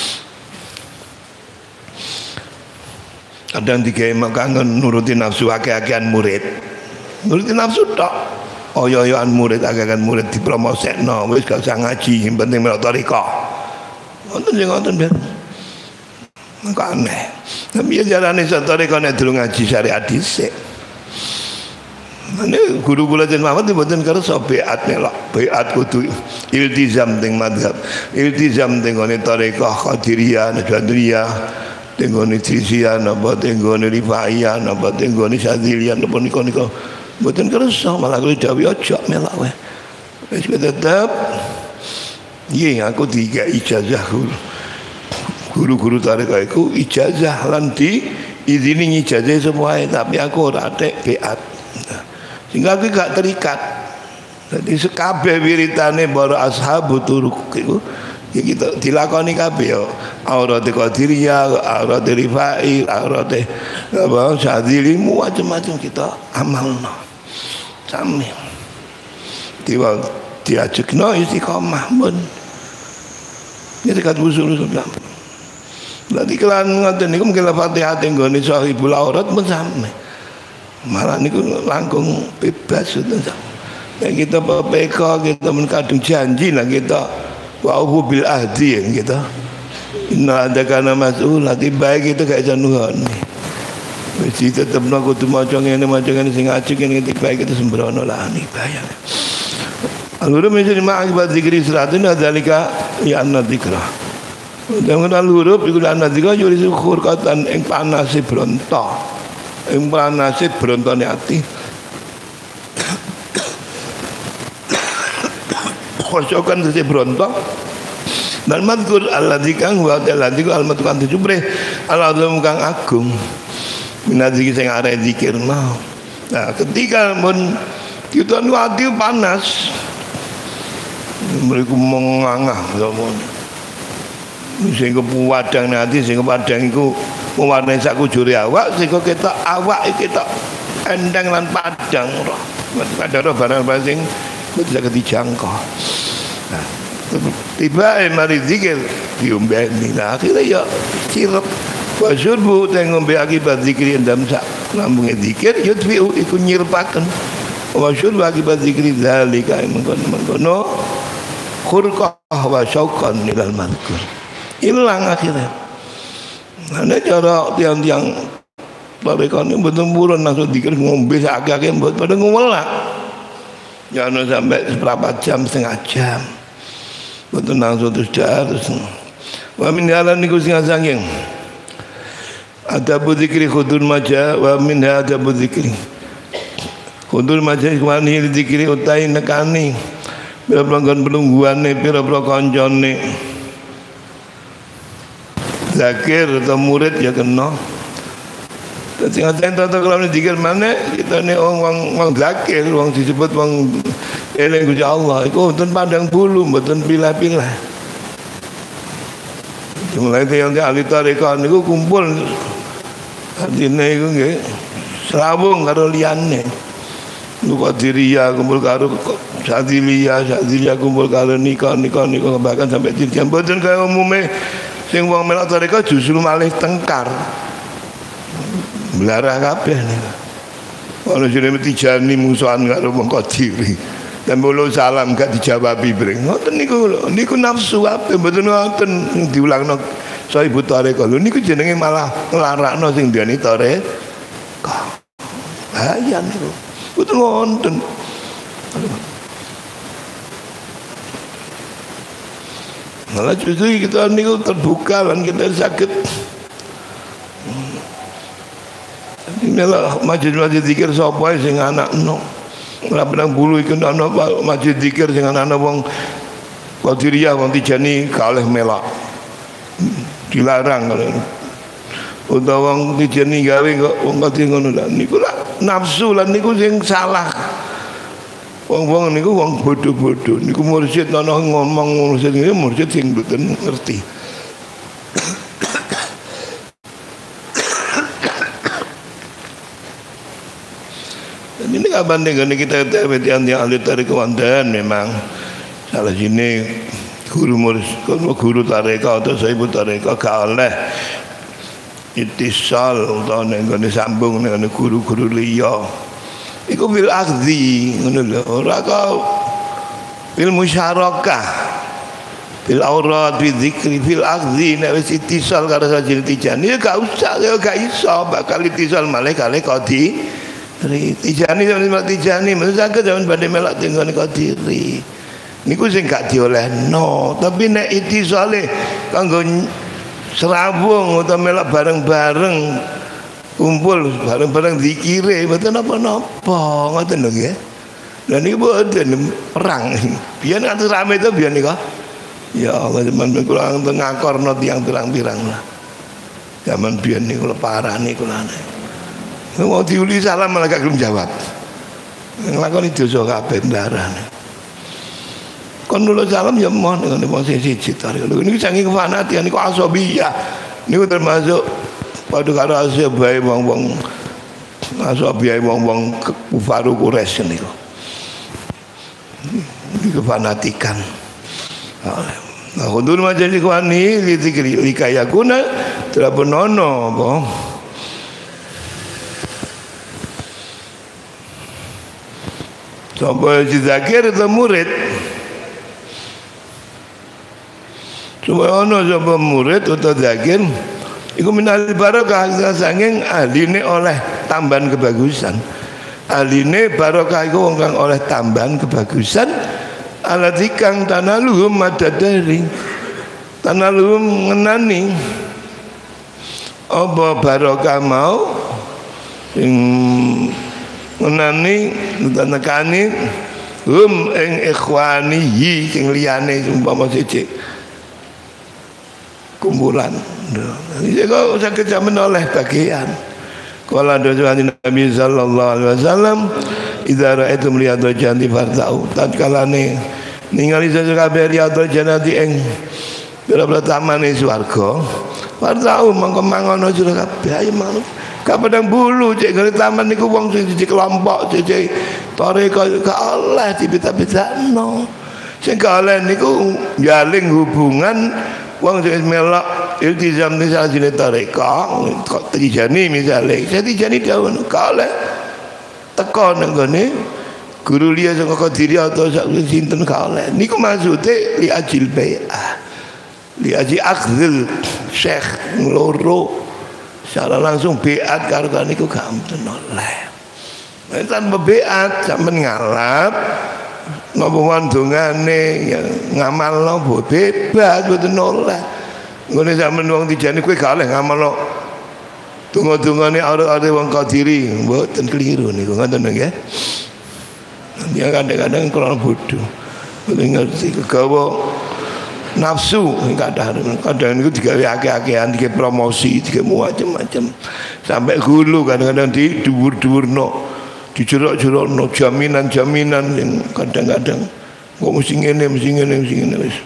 Kadang digawe makangan nuruti nafsu akeh-akehan murid. Nuruti nafsu tak. Oyo-oyoan murid akeh-akehan murid dipromosekno wis gak usah ngaji, yang penting melok tarekah. Wonten sing ngoten ben. Kok aneh. Tapi jarane tarekah nek durung ngaji syariat dhisik. Mane guru kula jen Muhammad mboten kersa biat melok. Biat kudu iltizam teng mazhab. Iltizam teng ngene tarekah Qadiriyah, Najwadiyah, teng ngene Trisiyah, napa teng ngene Rifaiyah, napa teng ngene Syadziliyah, napa nika-nika mboten kersa malah kula dawuh aja melok wae. Wis tetep nggih aku diga ijazah guru-guru tarekah iku ijazah lan di izini ijazah semuanya, tapi aku ora atek biat. Sehingga aku gak terikat. Jadi sekabeh wiritane para ashabu turuk iku ya kita dilakoni kabeh ya. Aurate Qadiriyah, aurate Rifai, aurate apa Syadzili macam-macam kita amalno. Sami. Tiba diajekno istiqomah mun. Jadi kat usul-usul Berarti kelan ngoten niku mungkin Fatihah tenggone Sahibul Aurat pun sami. Malah niku langkung bebas itu. Ya kita P K kita menkadung janji lah kita wa'uhu bil ahdi yang kita. Inna adakana mas'ulah baik itu gak bisa nuhon. Wis tetepno kudu maca ngene maca ngene sing ajeng ngene baik itu sembrono lah nih bayang. Alur mesti ma'akibat zikri siratin adzalika ya anna dzikra. Dengan al-huruf iku ana dzikra yuri syukur katan ing panase bronto. Ing panase brontone ati. Khosokan dadi bronto. Dan madkur alladzi kang wa alladzi almatu kan dijubre al-azim kang agung. Minadziki sing arek zikir mau. Nah, ketika mun kita nu ati panas mereka mengangah ngomong sehingga puwadang nanti sehingga padang itu mewarnai sak kujuri awak sehingga kita awak kita endang lan padang roh ada roh barang-barang sing bisa dijangkau. Nah, tiba eh mari zikir diombeni nah akhirnya ya sirup wasyurbu teng ngombe akibat zikir endam sak lambunge zikir yudfi'u iku nyirpaken wasyurbu akibat zikir zalika mengkono-mengkono khurqah wa syauqan ilal madkur hilang akhirnya. Ada cara tiang-tiang tarekah ini betul-betul langsung dikir ngombe sakit-sakit buat pada ngomel lah. Jangan sampai seberapa jam setengah jam. Betul langsung terus jar terus. Wa min halan niku sing sanging. Ada dzikri khudul maja wa min ada dzikri. Khudul maja ikwani dzikri utai nekani. Pira-pira pelungguane, pira-pira kancane. Zakir atau murid ya kena. Tapi ngatain tata kalau ni dikir mana kita ni orang orang zakir, orang disebut orang eling Gusti Allah. Iku betul pandang bulu, betul pilah-pilah. Mulai yang di ahli tarekah niku kumpul, artinya iku nggih selawung karo liyane. Qadiriyah kumpul karo Syadziliyah, Syadziliyah kumpul karo nikah, nikah, nikah bahkan sampai jam boten kaya umume sing wong melok tarekah justru malih tengkar. Belarah kabeh niku. Ono jenenge Tijani musuhan karo wong Qadiri. Tembolo salam gak dijawabi breng. Ngoten niku lho, niku nafsu apa mboten ngoten diulangno Sohibut Thariqah. Lho niku jenenge malah nglarakno sing diani Thariqah. Bahaya niku. Mboten ngoten. Malah justru kita niku terbuka lan kita sakit. Inilah masjid-masjid zikir sapa sing anakno. Ora benang bulu iku ana masjid zikir sing ana wong Qadiriyah wong Tijani kalih melak. Dilarang kalau utawa wong Tijani gawe kok wong Qadir ngono lha niku lah nafsu lan niku sing salah. Wong-wong niku wong bodoh-bodoh niku mursyid ana ngomong mursyid iki mursyid sing mboten ngerti. Ini kapan nih kita yang yang ahli tarekat wandan memang salah sini guru murid guru tarekat atau Sohibut Thariqah gak oleh itisal atau nengone sambung nengone guru-guru liya. Iku bil akhdhi ngono lho, ora kau bil musyarakah bil aurat bil zikri bil akhdhi nek wis itisal karo sajil Tijani ya gak usah ya gak iso bakal itisal malih kalih Qadi Tijani zaman Tijani mesti saged zaman badhe melak tenggone Qadiri niku sing gak diolehno tapi nek itisale kanggo serabung utawa melak bareng-bareng kumpul bareng-bareng zikire mboten napa-napa ngoten lho nggih. Lah niku mboten perang. Biyen atus rame to biyen niku. Ya Allah zaman kula ngakorno tiyang pirang-pirang lah. Zaman biyen niku parah niku lha. Mau diuli salam malah gak gelem jawab. Nglakoni dosa kabeh ndarane. Kon nulis salam ya mohon ngene posisi siji tarik. Lho niku saking kefanatian niku asabiyah. Niku termasuk padha karo asabiyah wong-wong asabiyah wong-wong kufaru Quraisy niku. Niku kefanatikan. Nah, kundur majelis ikhwani lidzikri likayakuna terapenono apa? Sampai si zakir itu murid. Supaya ono sampai murid atau zakir iku minal barokah sanging ahline oleh tambahan kebagusan. Ahline barokah iku wong kang oleh tambahan kebagusan alati kang tanaluhum madadari. Tanaluhum ngenani apa barokah mau sing menani nekani hum ing ikhwanihi sing liyane umpama siji kumpulan. Iki kok saged jamen oleh bagian. Kala dawuh Nabi sallallahu alaihi wasallam, "Idza ra'aitum riyadul jannati fartau." Tatkalane ningali kabeh riyadul jannati ing pira-pira tamane swarga, fartau mangko mangono sira kabeh ayo manut. Gak pedang bulu cek ngene taman niku wong sing siji kelompok cek Thariqah gak oleh dibeta-betano. Sing gak oleh niku njaling hubungan wong sing melok iltizam ning sajine Thariqah Tijani misale. Tijani dawuh gak oleh teko nang ngene guru liya sing Qadiriyah atau sinten gak oleh. Niku maksude li ajil bai'ah. Li aji akhdil syekh loro secara langsung beat karo kan niku gak mboten oleh. Nek tanpa beat sampean ngalap napa wandongane ya ngamalno bebas mboten oleh. Ngene sampean wong Tijani kowe gak oleh ngamalno donga-dongane arek-arek wong Qadiri mboten keliru niku ngoten nggih. Nanti kadang-kadang kurang bodoh. Mboten ngerti kegawa nafsu kadang kadang itu digawe akeh-akehan digawe promosi digawe macam-macam sampai hulu kadang-kadang di dhuwur-dhuwurno dijerok-jerokno jaminan-jaminan yang kadang-kadang kok mesti ngene mesti ngene mesti ngene wis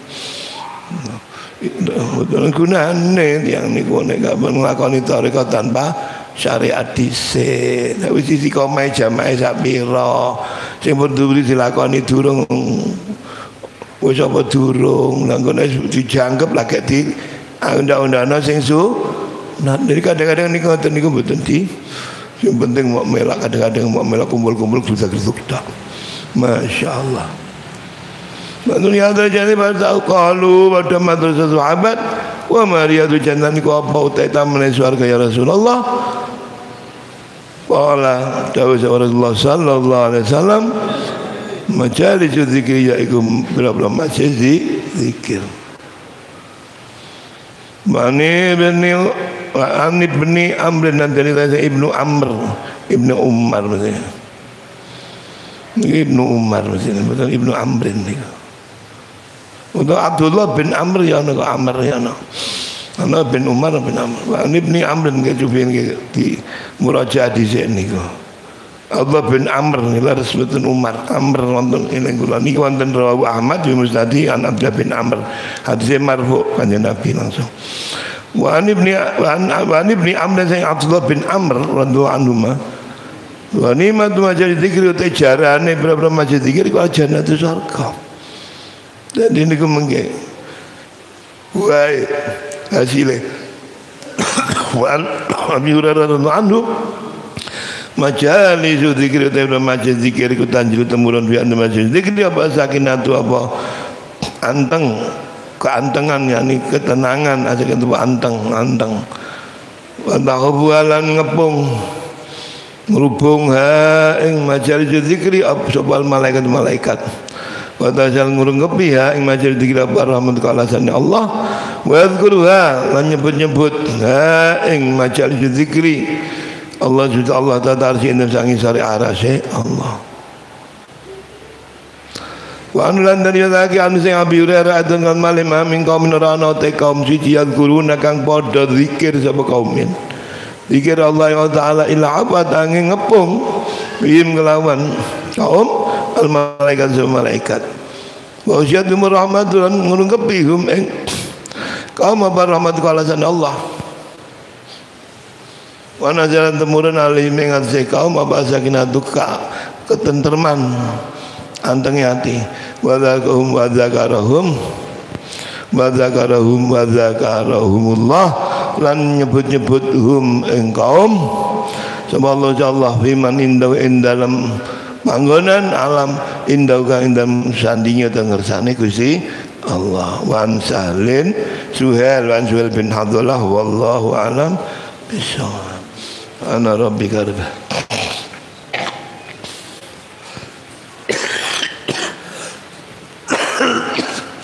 betul gunane yang niku nek gak nglakoni tarekat tanpa syariat dhisik nek wis istiqomah jamaah sak pira sing perlu dilakoni durung wis apa durung nang kene dijangkep lagi di undang-undangna sing su nah dari kadang-kadang niku ngoten niku mboten di yang penting mau melak kadang-kadang mau melak kumpul-kumpul geruduk-geruduk tak Masya Allah. Maksudnya ada jadi pada qalu pada madrasah sahabat wa mariyatu jannati ku apa utai tamane surga ya Rasulullah. Qala dawu Rasulullah sallallahu alaihi wasallam majalis zikir yaiku berapa majalis zikir. Mani bani Ani bani Amr dan dari Ibnu Amr Ibnu Umar maksudnya. Ibnu Umar maksudnya betul Ibnu Amr ini. Untuk Abdullah bin Amr ya nak Amr ya nak. Ana bin Umar bin Amr. Ani bani Amr ke jubin ke di murajaah di sini ko. Allah bin Amr ila Rasulullah Umar Amr wonten ini kula niki wonten rawu Ahmad bin Musnadi an Abdullah bin Amr hadis marfu kanjeng Nabi langsung. Wa an ibni wa an ibni Amr sing Abdullah bin Amr radhiyallahu anhu ma wa ni ma majelis zikir uta jarane berapa majelis zikir ku jannatu surga. Jadi niku mengke wae hasilnya wa an Abi Hurairah radhiyallahu anhu majalis zikir uta majelis zikir ku tanjil temurun fi an majelis zikir apa sakinatu apa anteng keantengan yakni ketenangan asal itu anteng anteng wadahubalan ngepung merubung ha ing majalis zikri sopal malaikat malaikat wadajal ngurungkepi ha ing majalis zikri apa rahmat kalasannya Allah wa yadhkuruha lan nyebut-nyebut ha ing majalis zikri Allah juga Allah ta'ala arsi indah sangi sari arasih Allah. Wa anulan dari lagi anu sing Abi Hurairah dengan malim amin kaum nerana te kaum suci yadhkuruna kang padha zikir sapa kaumin. Zikir Allah Ta'ala illa abad angin ngepung bihim kelawan kaum al malaikat sama malaikat. Wa usyadu rahmatulan ngurungkepi hum ing kaum apa rahmat kalasan Allah. Wa nazaran temurun alim ing atse kaum apa sakinatuka ketenterman anteng hati wa zakarhum wa zakarahum wa zakarahum wa zakarahumullah lan nyebut-nyebut hum ing kaum sapa Allah Allah fiman indahu ing dalam panggonan alam indahu kang indam sandinya teng ngersane Gusti Allah. Wan Sahlin Suhail wan Suhail bin Abdullah wallahu alam bisawab. Ana rabbika